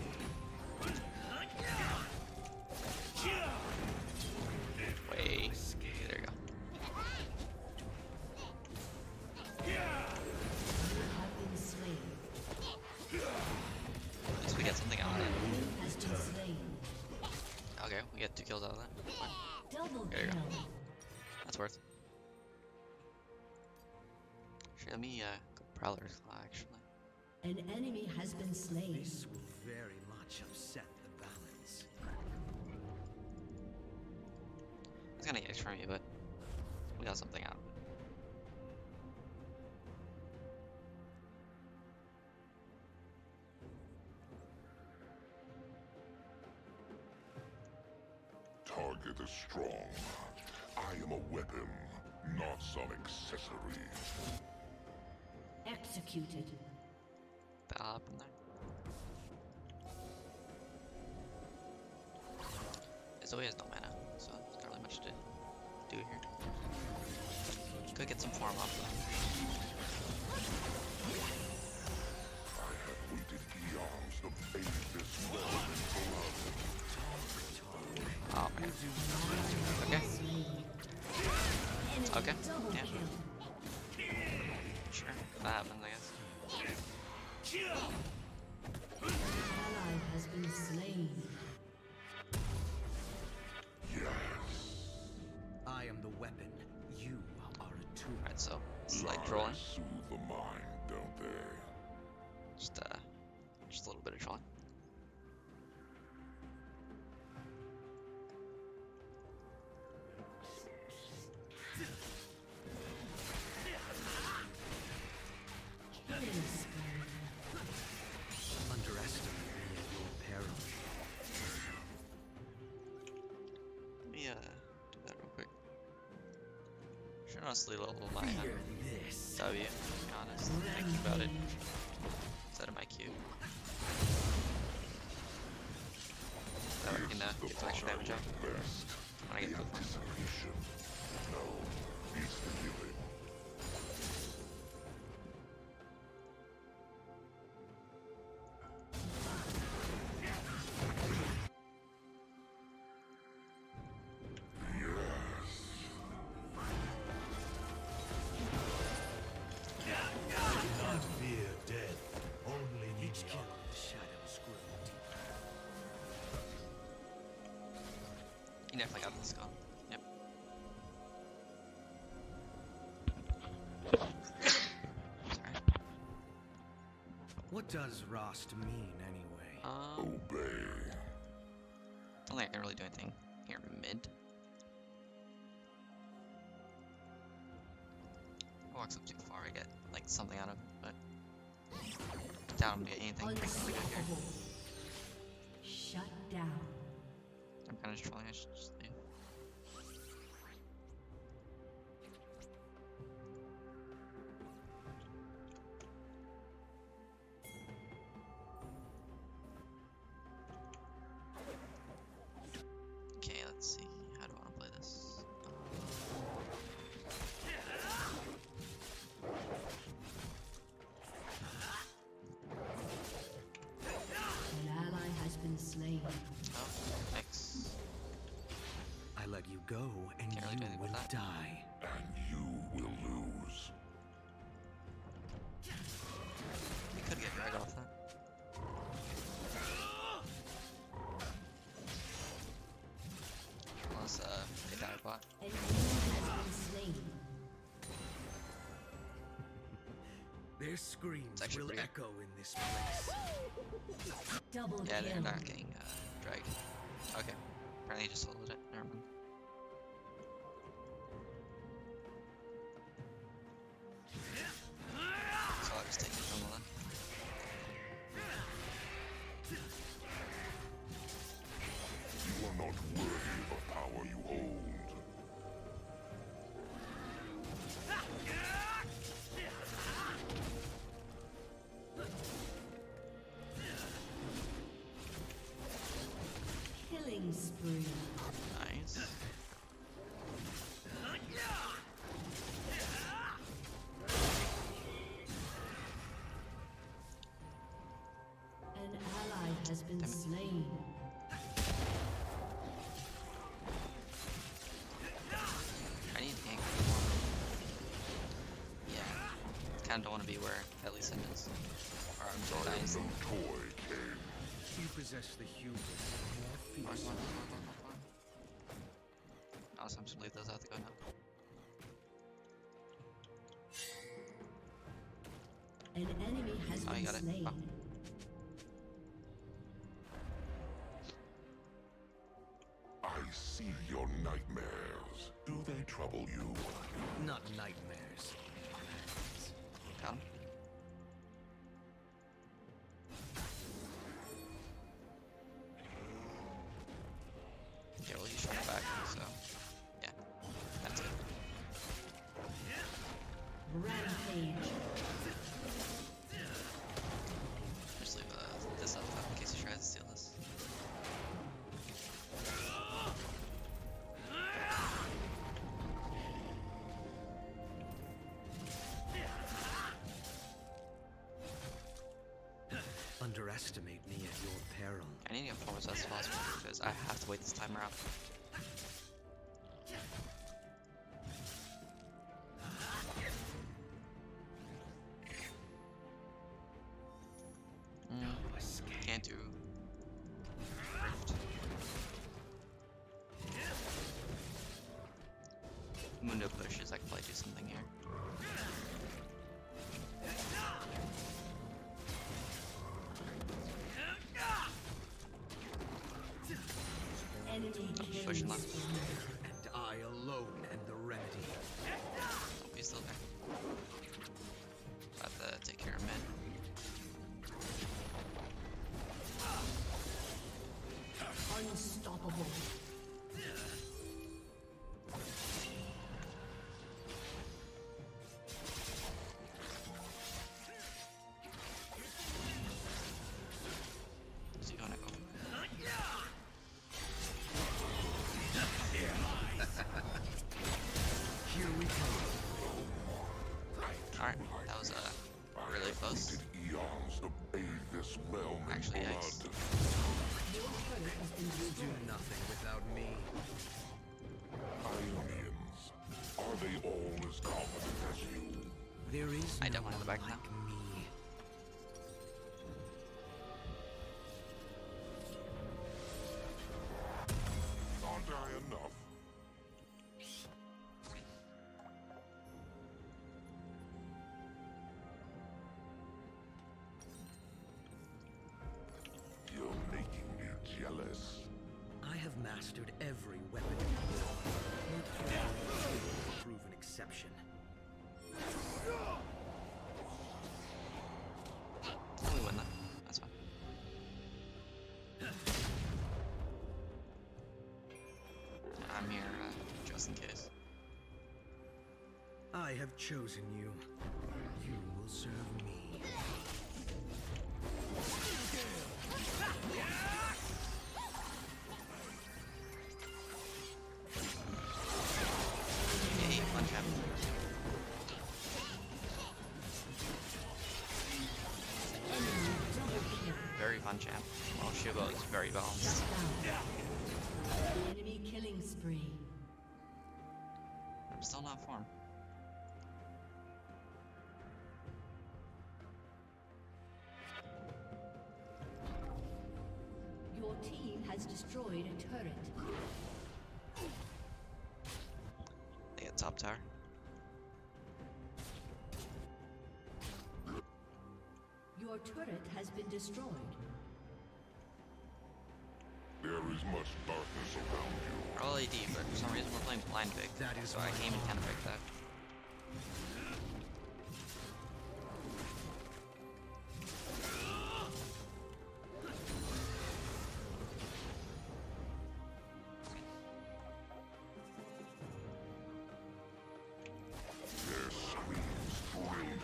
Wait. Okay, there you go. You have been slain. At least we get something out of it. Enemy has been slain. Okay, we get two kills out of that. Fine. Double There you go. kill. That's worth. Actually, let me uh go Prowler's Claw actually. An enemy has been slain. This will very much upset the balance. It's kinda yikes for me, but we got something out of it. Target is strong. I am a weapon, not some accessory. Executed. That'll happen there. Zoe has no mana, so there's not really much to do here. Could get some form off though. I have waited eons to bathe this realm in blood. Oh man. Okay. Enemy Okay, double yeah. kill. Sure. That happens, I guess. Ally has been slain. I am the weapon. You are a tool. Alright, so slight Lies trolling. soothe the mind, don't they? Just uh just a little bit of trolling. Killing spree. Underestimate me at your peril. Let me uh do that real quick. Should honestly level my uh, Fear this. W, to be honest. Thinking about it. Instead of my Q. That way I can uh, get some extra damage out when I get moved. Anticipation. No, he's forgiving. Fear death. Only Each Nina. kill in the shadows grew deeper. You definitely got this gun. Yep. Sorry. What does Rost mean anyway? Um, Obey. I don't think I can really do anything here mid. If it walks up too far, I get like something out of it, but I doubt I'm gonna get anything really good here. Unstoppable. Shut down. I'm kind of just trolling. I should just leave. Okay, let's see. How do I want to play this? An ally has been slain. Oh, thanks. I let you go, and Can't really do you anything with will that. die. And you will lose. We could get dragged off that. Unless uh, they die bot. An enemy has been slain. Their screams actually will pretty echo in this place. Double Yeah, they're kill. not getting uh, dragged. Okay. Apparently he just sold it. Never mind. So I'll just take it from the left. You are not worthy of the power you hold. Killing spree. Nice. An ally has been Damn it. slain. I need to gank more. Yeah. Kinda don't want to be where at least it is. Or I'm just dying. No toy, Cain. You possess the hubris of more Come on, fierce. come on, come on, come on, come on. Honestly, I'm just gonna leave those out to go now. An enemy has Oh, you been got it. slain. Oh. I see your nightmares. Do they trouble you? Not nightmares. Got him. Okay, well, he's trying back, so. Yeah. That's it. Rampage. Just leave uh, this up top in case he tries to steal this. Underestimate me at your peril. I need to get four as fast as possible because I have to wait this time around. Mm, Escape. can't do Rift. Mundo pushes, I can probably do something here. Enemy Pushing killing left. spree. And I alone am the remedy. Oh, he's still there. About to take care of mid. Unstoppable. actually, yikes. Do nothing without me. Ionians, are they all as confident as you? There is I no don't want one the back like now. me. Aren't I enough? You're making me jealous. I have mastered every weapon in the world. Not every will prove an exception. We win that. That's fine. I'm here uh, just in case. I have chosen you. You will serve me. Hey, punch him. Very fun champ. Well, Shubo is very balanced. Enemy killing spree. I'm still not formed. Your team has destroyed a turret. They get top tower. Your turret has been destroyed. There is much darkness around you. We're all A D, but for some reason we're playing blind pick. That is so I my came and kind of picked that. Their screams thrill me.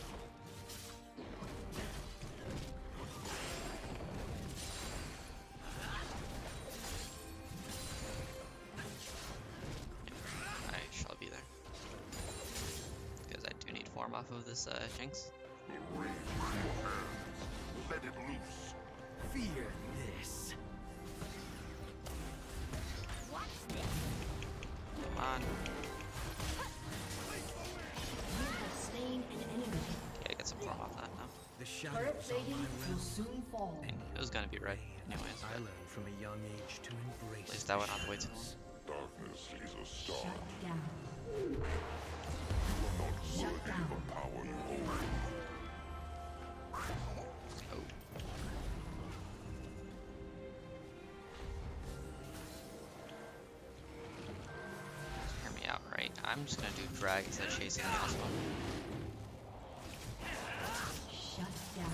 I shall be there. Because I do need form off of this uh, Jinx. The rage in your hands. Let it loose. Fear this. Come on. You have slain an enemy. Yeah, get some form off that now. The Turret shadows on plating my will realm. soon fall. And it was gonna be red anyways, I but learned from a young age to embrace at least the I wouldn't have to wait too long. shadows. Darkness is a star. Shut down. You are not Shut worthy of down. the power you hold. Oh. Hear me out, right? I'm just gonna do drag instead of chasing the last one. Shut down.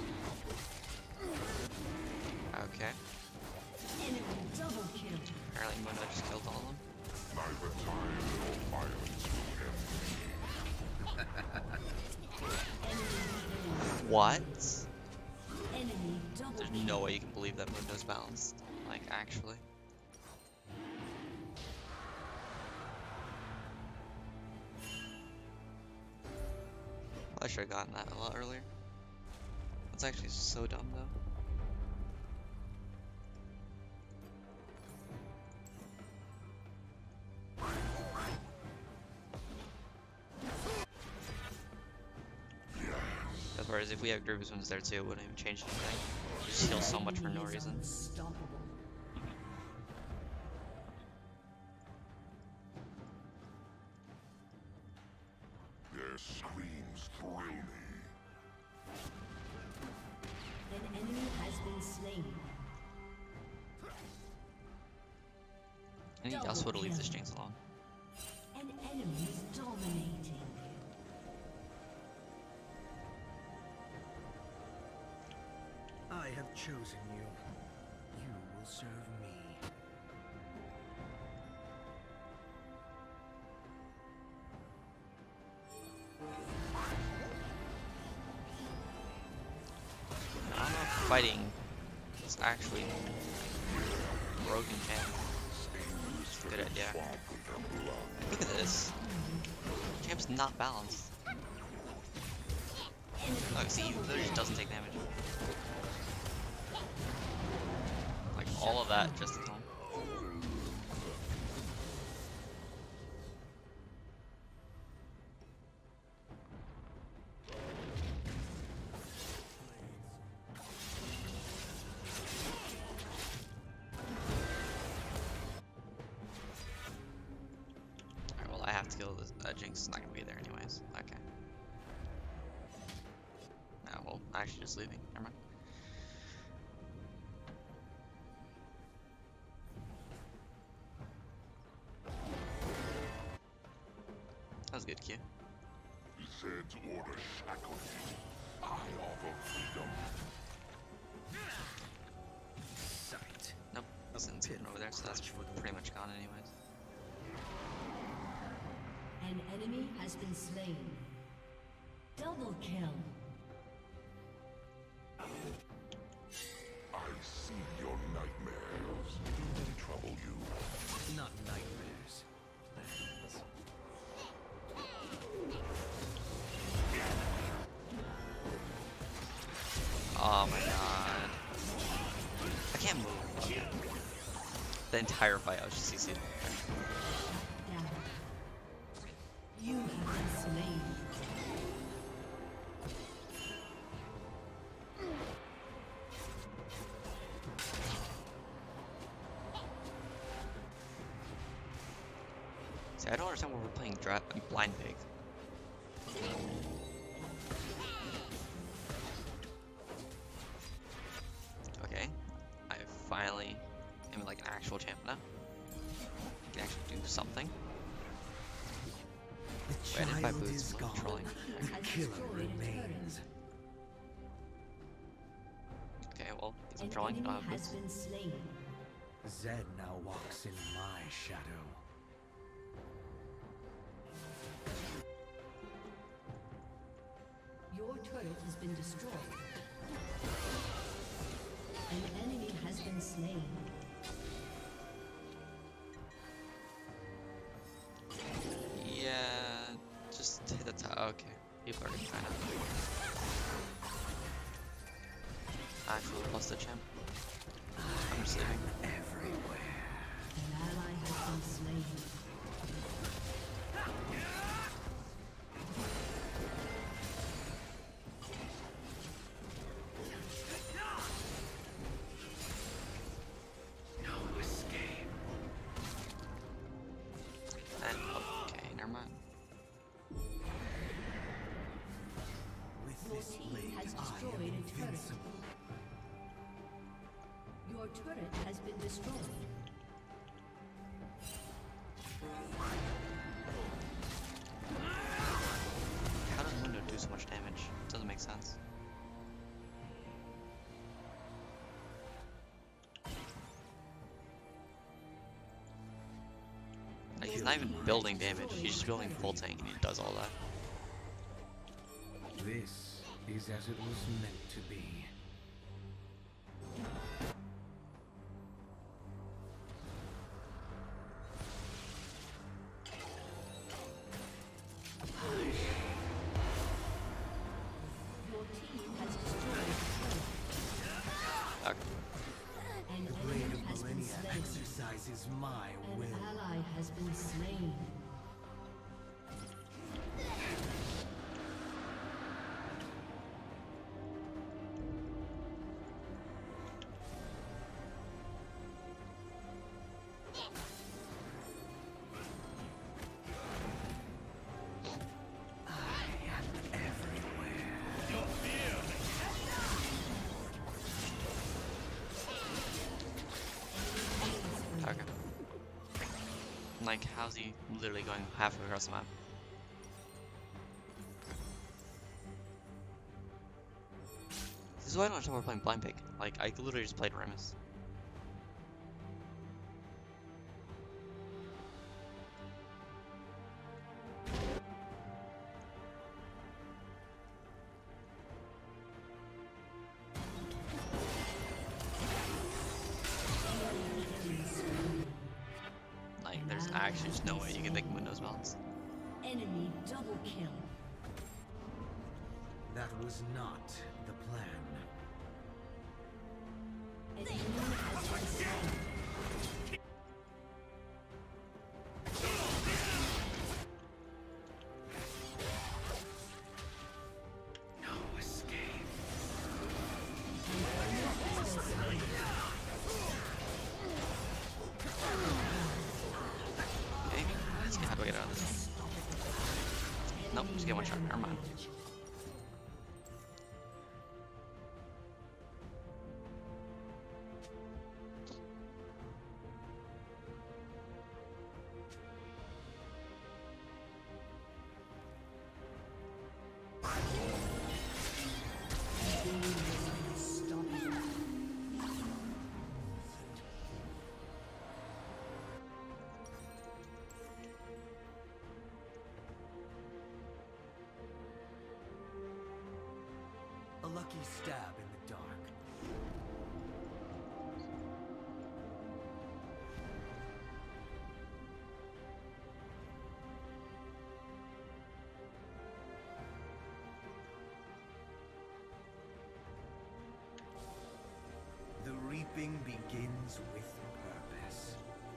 Okay. Enemy double kill. Apparently Mundo just killed all of them. Neither time nor violence will end me. Enemy What? killing. Enemy double There's kill. no way you can believe that Mundo's balanced. Like, actually. Well, I should have gotten that a lot earlier. That's actually so dumb, though. Because whereas if we have Grievous ones there too, it wouldn't even change anything. You just heal so much for no Enemy is reason. Unstoppable. Their screams thrill me. An enemy has been slain. I need Double Yasuo to leave kill. this Jinx alone. An enemy is dominating. I have chosen you. You will serve me. I don't know if fighting is actually broken champ. Good idea. Look at this. Champ's not balanced. Look, see, he literally just doesn't take damage. all of that just to kill him. Alright, well I have to kill this. Uh, Jinx is not gonna be there anyways. Okay. Oh, well, actually just leaving. Never mind. That was a good Q. Zed's order shackled me. I offer freedom. Sight. Nope, wasn't sitting over there, so that's pretty much gone anyways. An enemy has been slain. Double kill. I see your nightmares. Do they trouble you? Not nightmares. Plans. Oh my god. I can't move. Okay. The entire fight I was just C C'd. Down. You have been slain. See, I don't understand why we're playing dra Blind Pig. Okay, I finally am like an actual champ now. I can actually do something. The Wait, I didn't buy child boots, is I'm gone. trolling. The killer remains. Okay, well, because I'm An trolling, I don't enemy have has boots. been slain. Zed now walks in my shadow. Your turret has been destroyed. An enemy has been slain. Yeah, just hit the top. Okay, people are kind of. Actually, plus the champ. I'm just leaving. Everywhere. An ally has been slain. No escape. And okay, never mind. With Your this team blade, has I destroyed am a turret. invincible. Your turret has been destroyed. How does Mundo do so much damage? Doesn't make sense. Like, he's not even building damage, he's just building full tank and he does all that. This is as it was meant to be. Your team has destroyed a turret. Okay. An The blade enemy of has been millennia slain. exercises my An will. ally has been slain. I am everywhere. Okay. Like, how's he literally going halfway across the map? This is why I don't understand why we're playing Blind Pig. Like, I literally just played Remus. Like, there's actually just no way you can make Mundo's balance. Enemy double kill. That was not the plan. An enemy has been slain. No escape. Okay, let's get how do I get out of this? Nope, just get one shot. Never mind. A lucky stab in the dark. The reaping begins with purpose.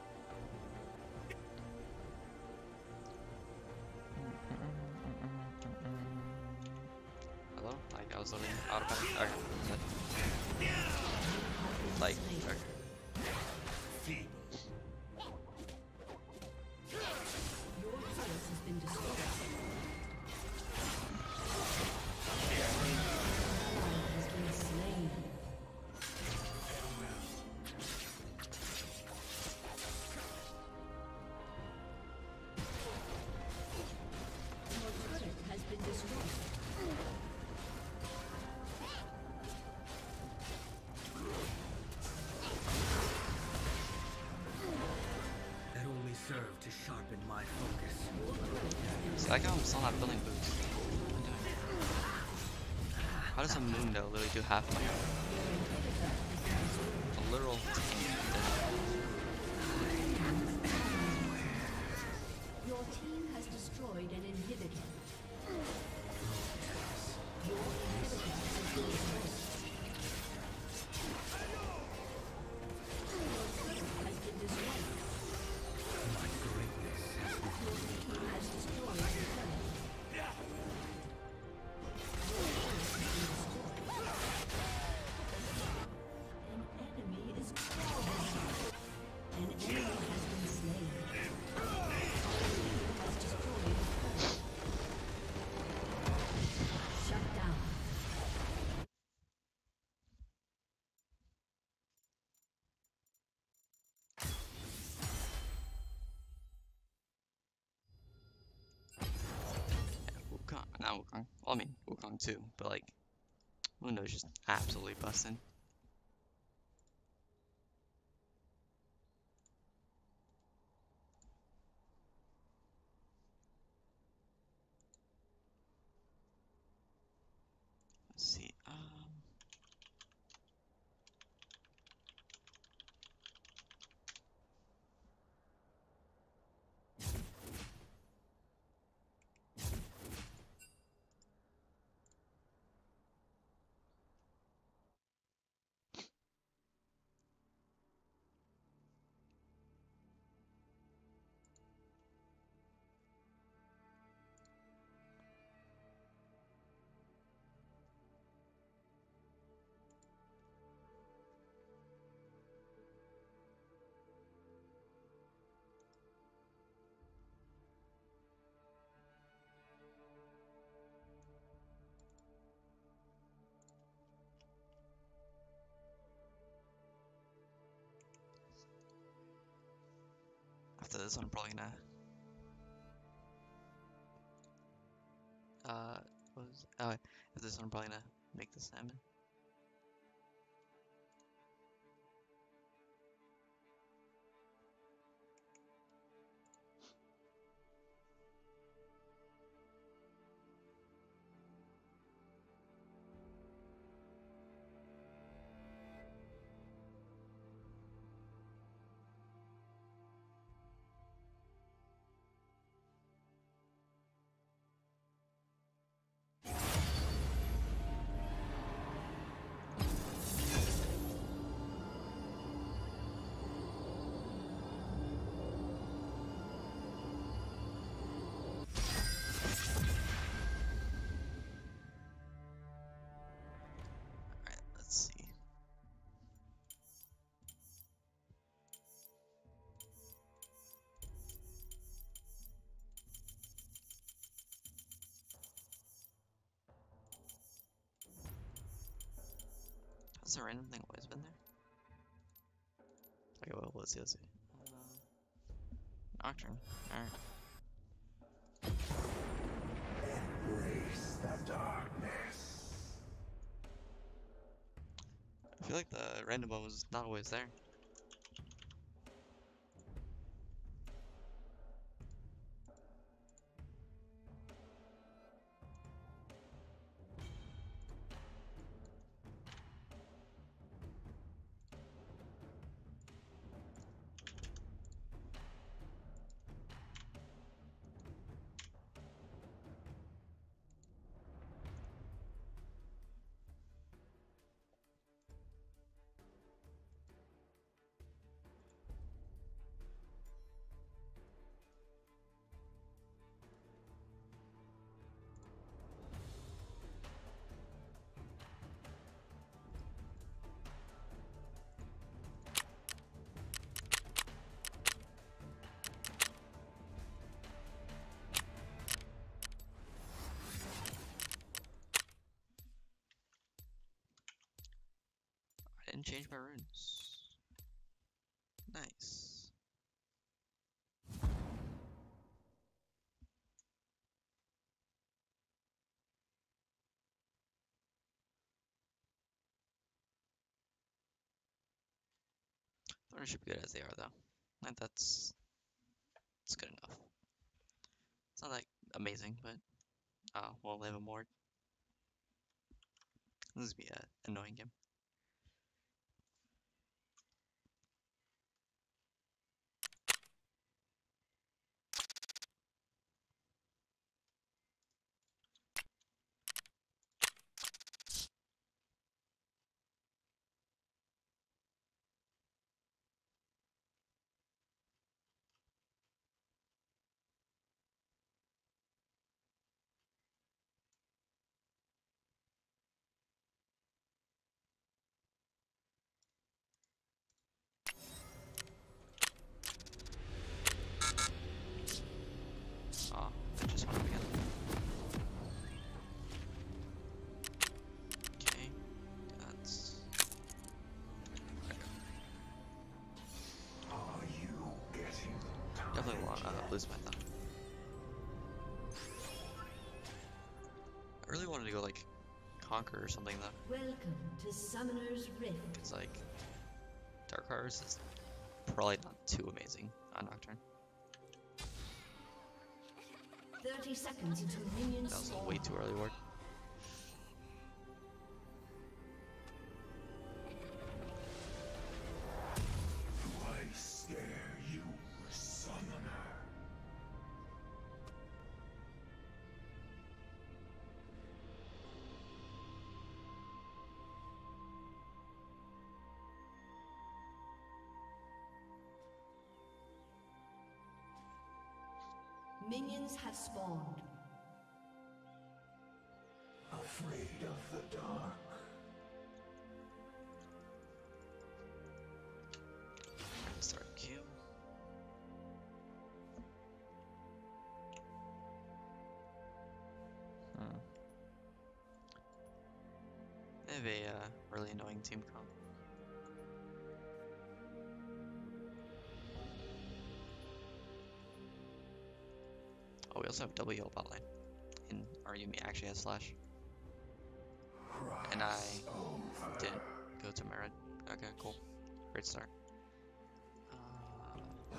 Hello? Like, I was literally out of panic. Okay. Like, okay. Feeble. Your turret has been destroyed. Ally has been slain. Your turret has been destroyed. That only served to sharpen my focus. See, I like how I'm still not building boots. What am I doing? How does a Mundo literally do half my a literal team? Your team has destroyed an inhibitor. Your inhibitor has been destroyed. Your turret has been destroyed. My greatness has Your team has destroyed your turret. Your turret has been destroyed. An enemy is crawling. An enemy has been slain. Has destroyed a turret. Shut down. Wukong, not Wukong. Well, I mean Wukong too, but like Mundo's just absolutely busting. Let's see. Um. After this one, I'm probably gonna. Uh, what was? Oh, after this one, I'm probably gonna make the salmon. Has a random thing always been there? Okay, well, let's see, let's see. Uh, Nocturne. Alright. Embrace the darkness. I feel like the random one was not always there. I didn't change my runes. Nice. Thorns should be good as they are, though. And that's that's good enough. It's not like amazing, but oh, well, they have a Mord. This is be an annoying game. Oh, I just went up again. Okay, that's Are you getting definitely want uh, Blue Smith though. I really wanted to go like Conquer or something though, Welcome to Summoner's Rift. because like Dark Horse is probably not too amazing on Nocturne. thirty seconds until minions That was spawn. a way too early ward. Do I scare you, summoner? Minions have spawned. Afraid of the dark? Start Q. Hmm. They have a uh, really annoying team comp. Oh, we also have W O bot lane. And our Yumi actually has Slash. And I didn't go to Merit. Okay, cool. Great start. Uh,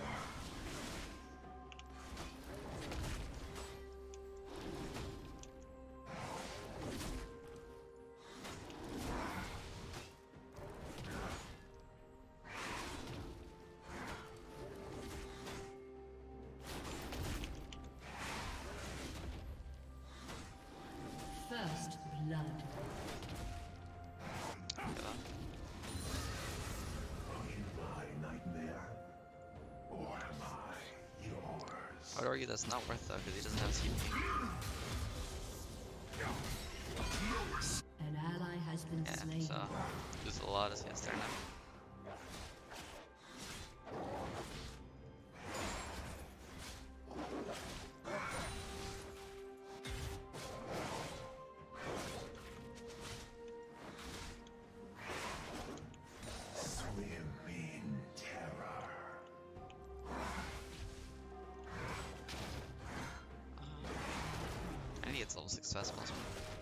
First blood. yeah. Are you my nightmare? Or am I yours? I would argue that's not worth though, because he doesn't have C P. An ally has been Yeah, slain. so there's a lot of C S there now. almost as fast as possible.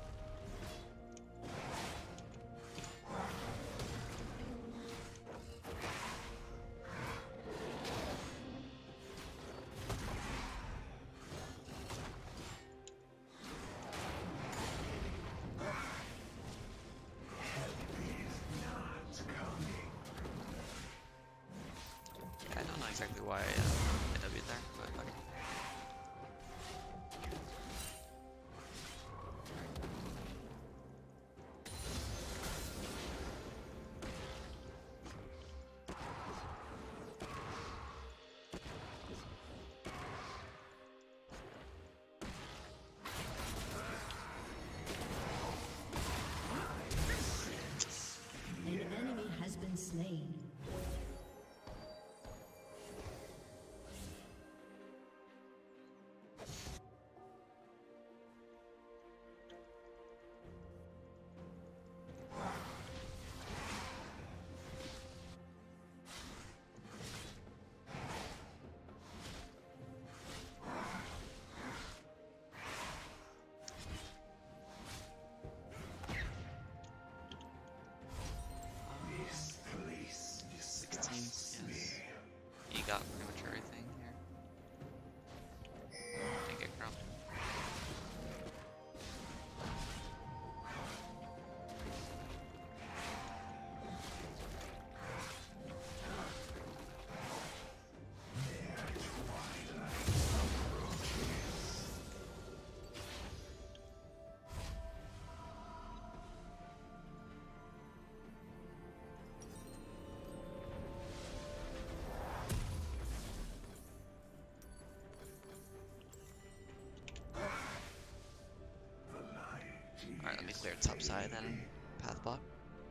Yeah, I don't know exactly why uh, I W'd there, but okay. An enemy has been slain. This place sixteen, disgusts me. yes. You got pretty much everything here. Didn't get Crump. Alright, let me clear top side then. Path block.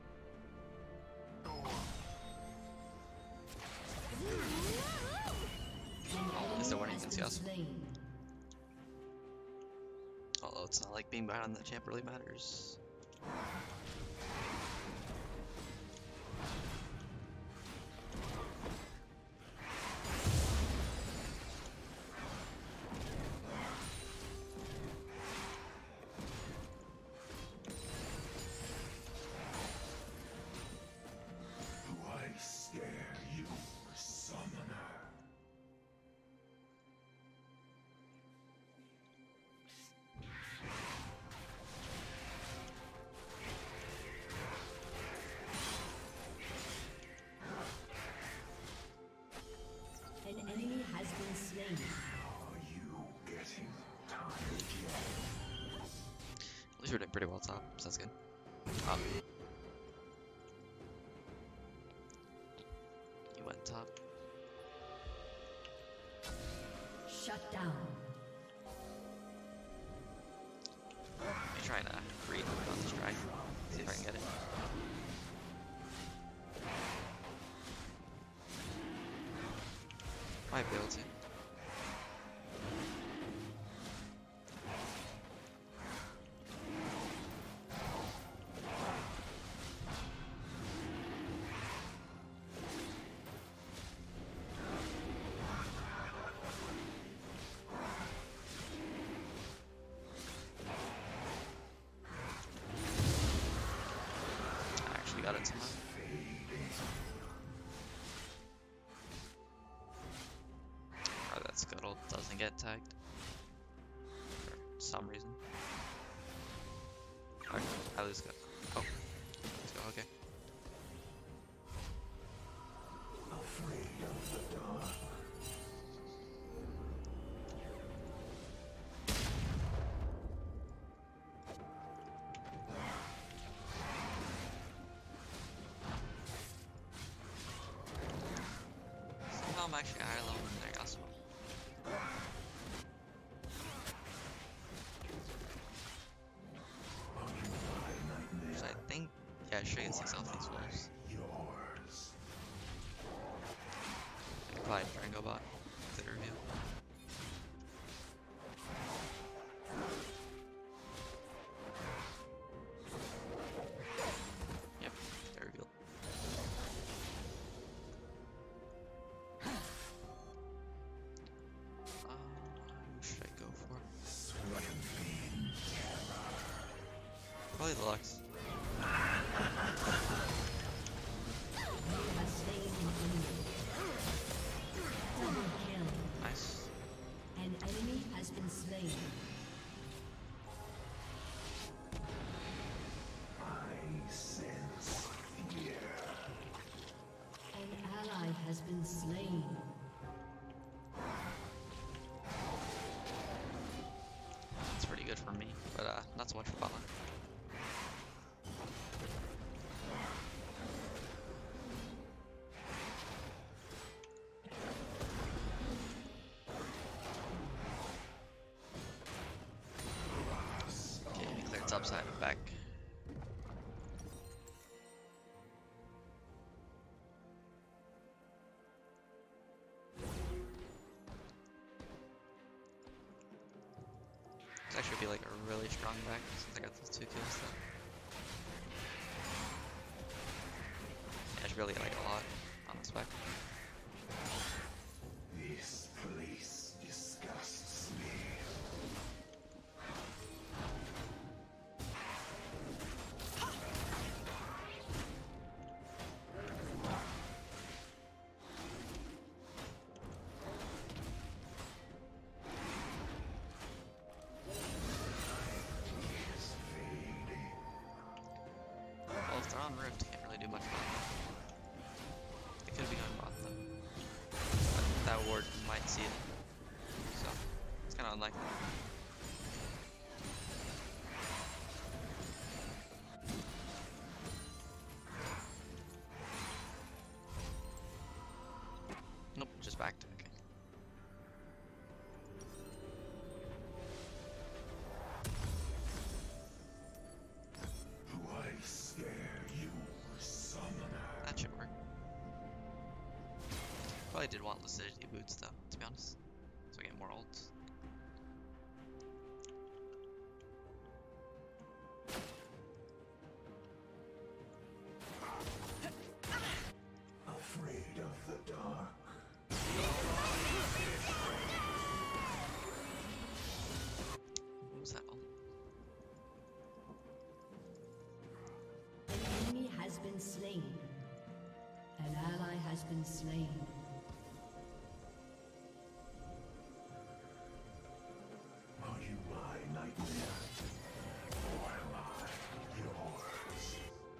Is there one you can see us? Slain. Although it's not like being behind the champ really matters. Do I scare you, summoner? An enemy has been slain. Are you getting tired yet? At least we're doing pretty well top, so that's good. Um, you went top. Shut down. I'm trying to read on this strike. See if I can get it. Might be able to. I actually got it somehow. Or that scuttle doesn't get tagged. For some reason. Alright, I lose go. Oh. Let's go, okay. Afraid of the dark. Somehow I'm actually higher level than their Yasuo. Which I think, yeah, she can six off these wolves. Yours. I can probably try and go bot. Did a review. Yep, they revealed. Um, what should I go for? Swiftly Probably the Lux. Has slain an enemy. Double kill. Nice. An enemy has been slain. I sense fear. An ally has been slain. It's pretty good for me, but uh, not so much for Bala. Okay, we cleared top side and back. This actually be like a really strong back since I got those two kills though. Yeah, I should really get like a lot on this back. This place disgusts me. Is fading. Well, if they're on Rift, can't really do much about them. They could be going bot though. But that ward might see them. So, it's kind of unlikely. Nope, just backed. Okay. Do I scare you, summoner? That should work. Probably did want Lucidity boots though, to be honest. So I get more ults. Afraid of the dark. What was that ult? An enemy has been slain. An ally has been slain. Are you my nightmare? Or am I yours?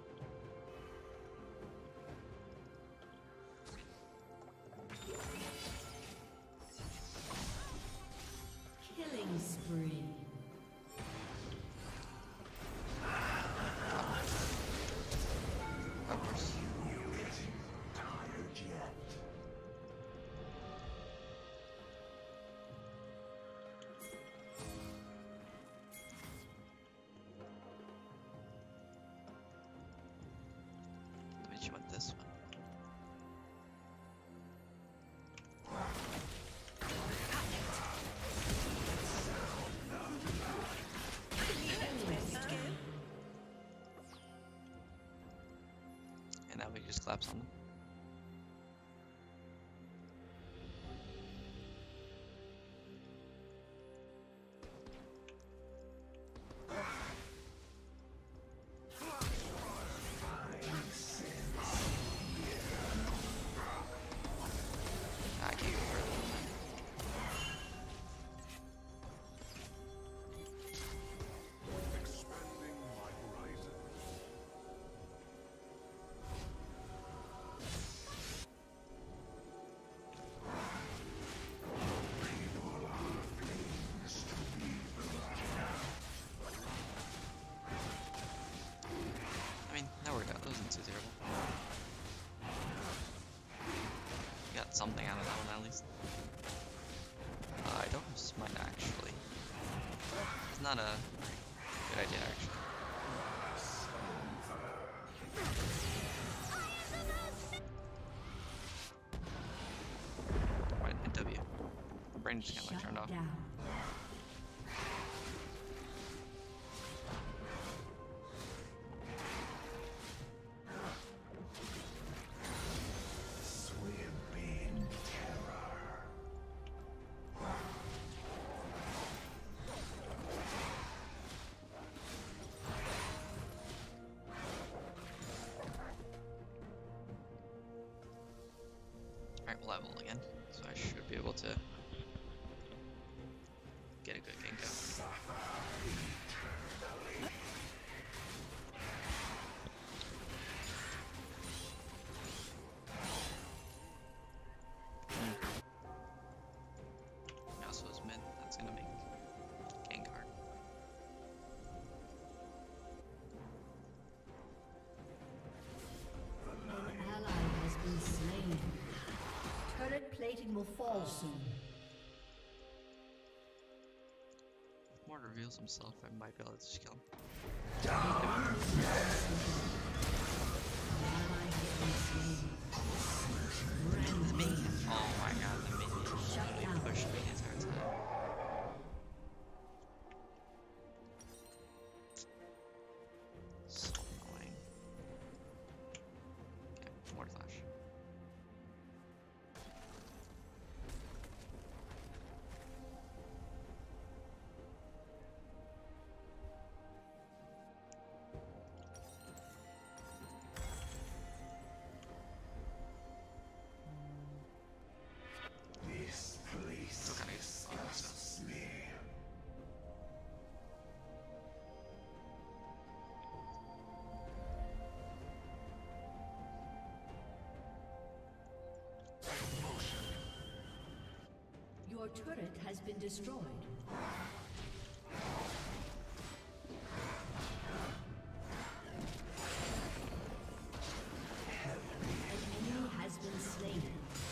Killing spree. Of course. You getting tired yet? Maybe she went this one. And now we just collapse on them. I can't go further than that. Expanding my horizons. I mean, that worked out. That wasn't too terrible. Got something out of that one at least. Uh, I don't have smite actually. It's not a good idea actually. Why didn't hit W? My brain just kind of like Shut turned off. down. Swim in terror. level again, so I should be able to get a good gank out. Yasuo's mid, that's gonna make gank hard. An ally has been slain. Turret plating will fall soon. If Mort reveals himself, I might be able to just kill him. An ally has been slain. The minion. Oh my god, the minion literally down. pushed me the entire time. So annoying. Okay, more flash. This place Still kinda good. Oh, let's go. disgusts me. Your turret has been destroyed. An enemy has been slain.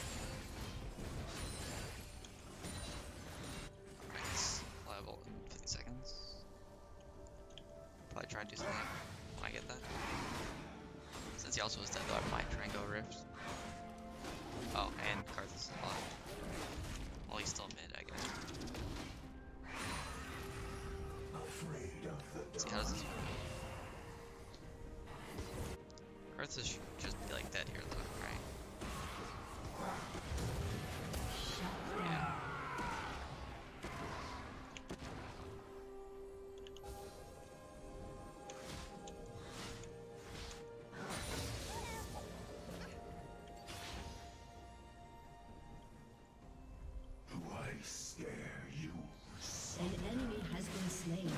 Max level in fifty seconds. Probably try and do something when I get that. Since he also was dead though, I might try and go Rift. Oh, and Karthus is alive. Well, he's still mid, I guess. Afraid of the See, how does this work? Karthus should just be like dead here though, right? Yeah. Do I scare you? An enemy has been slain.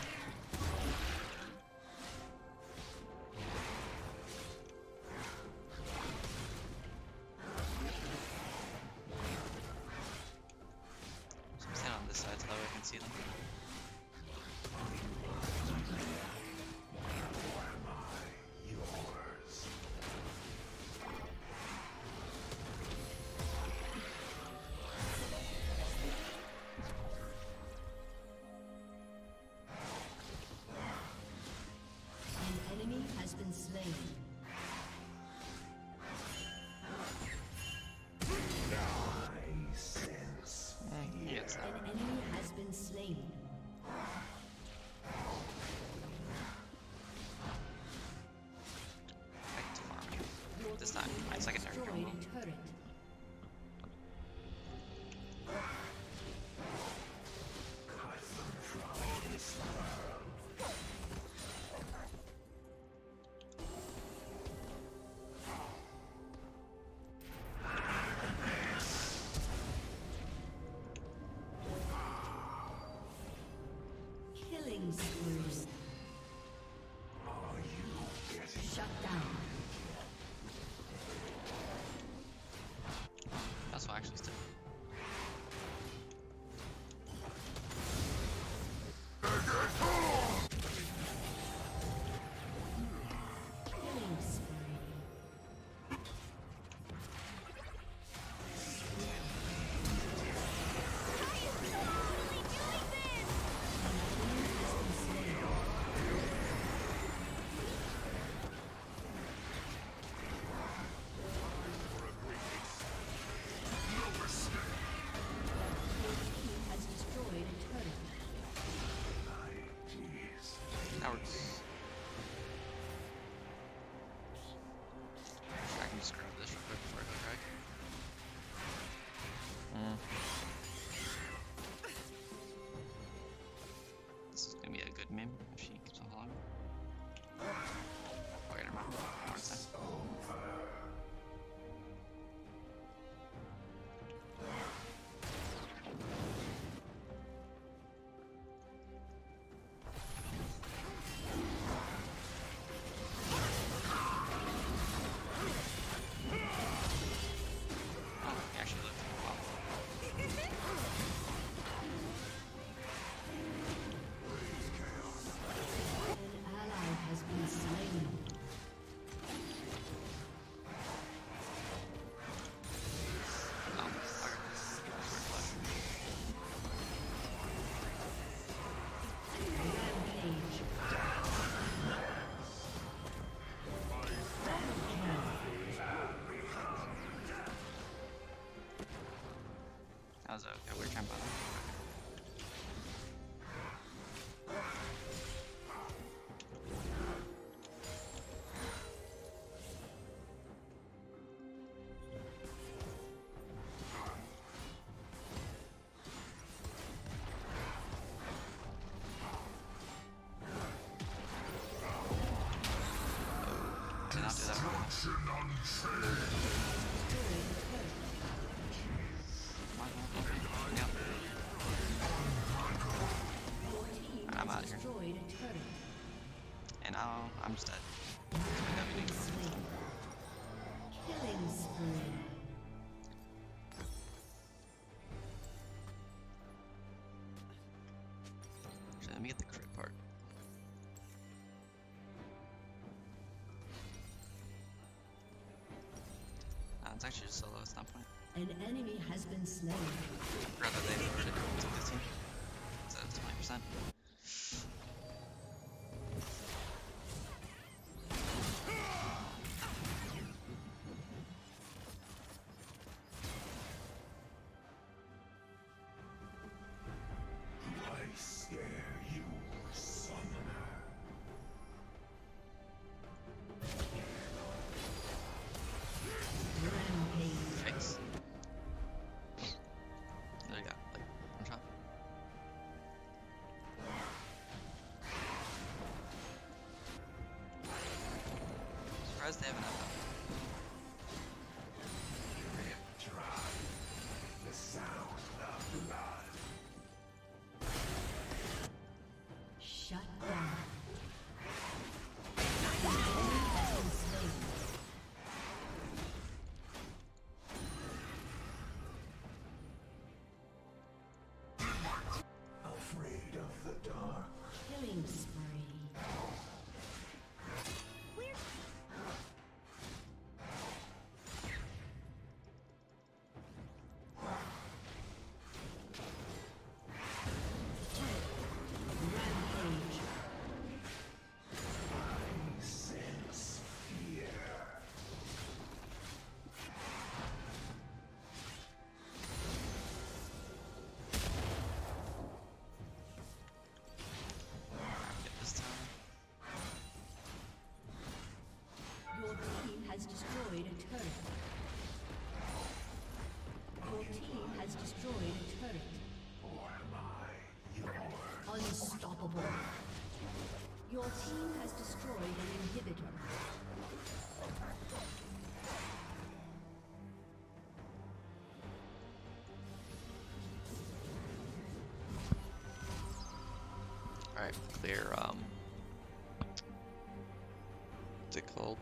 So I'm standing on this side so that way I can see them. Yours. An enemy has been slain. I sense He gets that. An enemy has been slain. Back to farming. Your This time, team my has secondary destroyed jungle. a turret. cut them from this world. Killing spree. Are you getting Shut down. That's what actually still. Killing spree. Your team has destroyed a turret. Jeez. That works. I can just grab this real quick before I go drag. Mm. This is gonna be a good meme if she keeps on following. Okay, never mind. One sec. now I'm just dead. That's my W D. Slain. Killing spree. Actually, let me get the crit part. Uh, it's actually just solo at that point. An enemy has been slain. Rather they lowered it to fifteen. Instead of twenty percent. I scare you, summoner. Rampage. Yikes. There you go. Like, one shot. Surprised they haven't had that. Drive the sound of blood. Shut down. An enemy has been slain. Afraid of the dark. Killing spree. Rampage. Sense fear. Get this time. Your team has destroyed a turret. Your team has destroyed a turret. Or am I yours? Unstoppable. Your team has destroyed an inhibitor. Alright, clear, um... what's it called?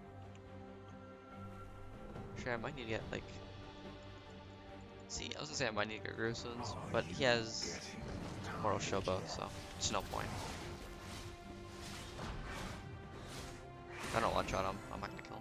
Sure, I might need to get, like... See, I was gonna say I might need to get Grusones, but he has Mortal Shobo, so there's no point. If I don't one-shot him, I'm not gonna kill him.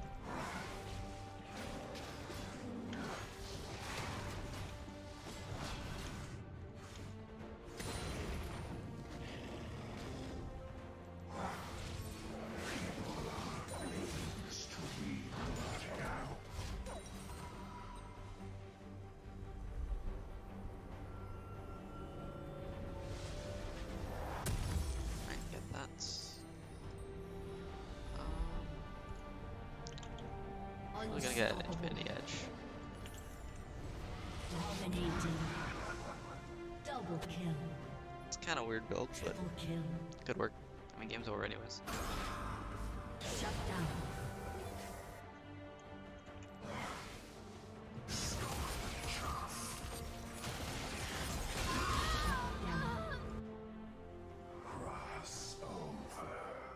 Alright, get that. Um, we're gonna get an Infinity Edge. Dominating. Double kill. It's kind of weird build, but Triple kill. good work. I mean, game's over anyways. Shut down. Cross over.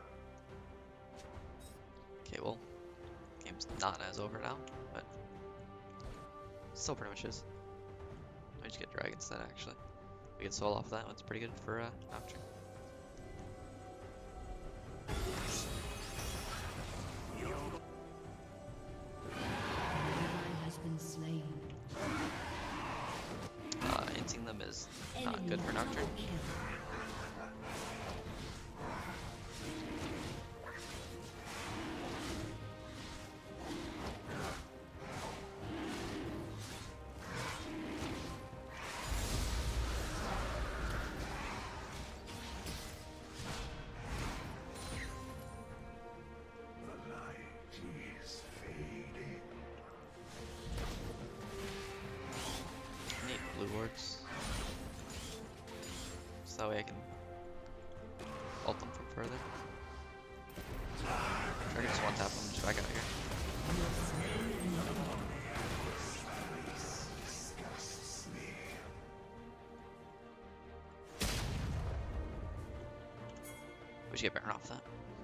Okay, well, game's not as over now, but still pretty much is. We just get dragons then, actually. We get soul off that one's pretty good for uh, Nocturne. Ally has been slain. Uh, inting them is not Enemy good for Nocturne. double kill. The light is fading. I need blue wards. So that way I can ult them from further. Or I can just one tap them just back out here. Disgusts me. We should get Baron off that.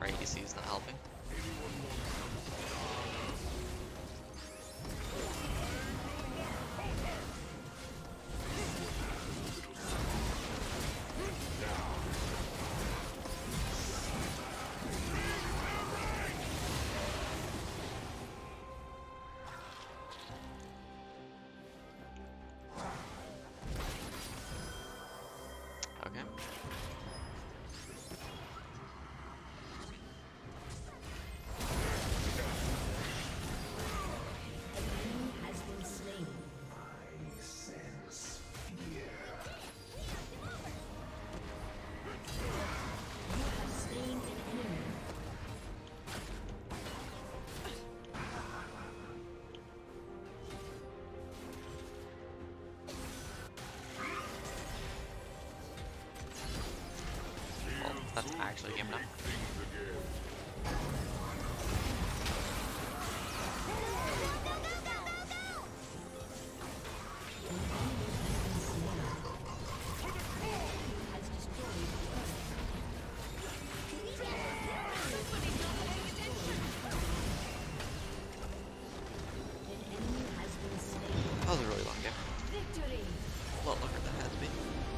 Our A D C is not helping. Okay. Enemy has been slain. I sense fear. You have slain an enemy. Well, that's actually game enough. Has destroyed the turret. An enemy has been slain. That was a really long game. Victory! A lot longer than it had to be.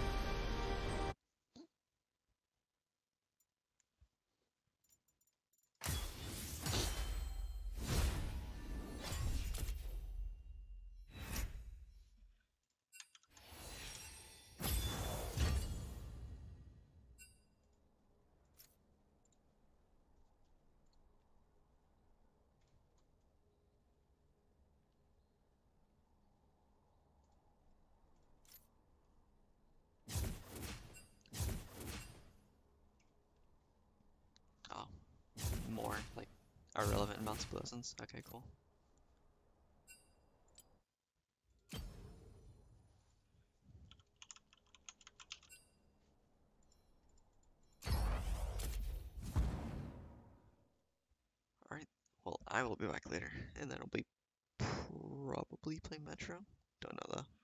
Oh, more like irrelevant amounts of lessons. Okay, cool. Alright, well, I will be back later, and then I'll be probably playing Metro. Don't know though.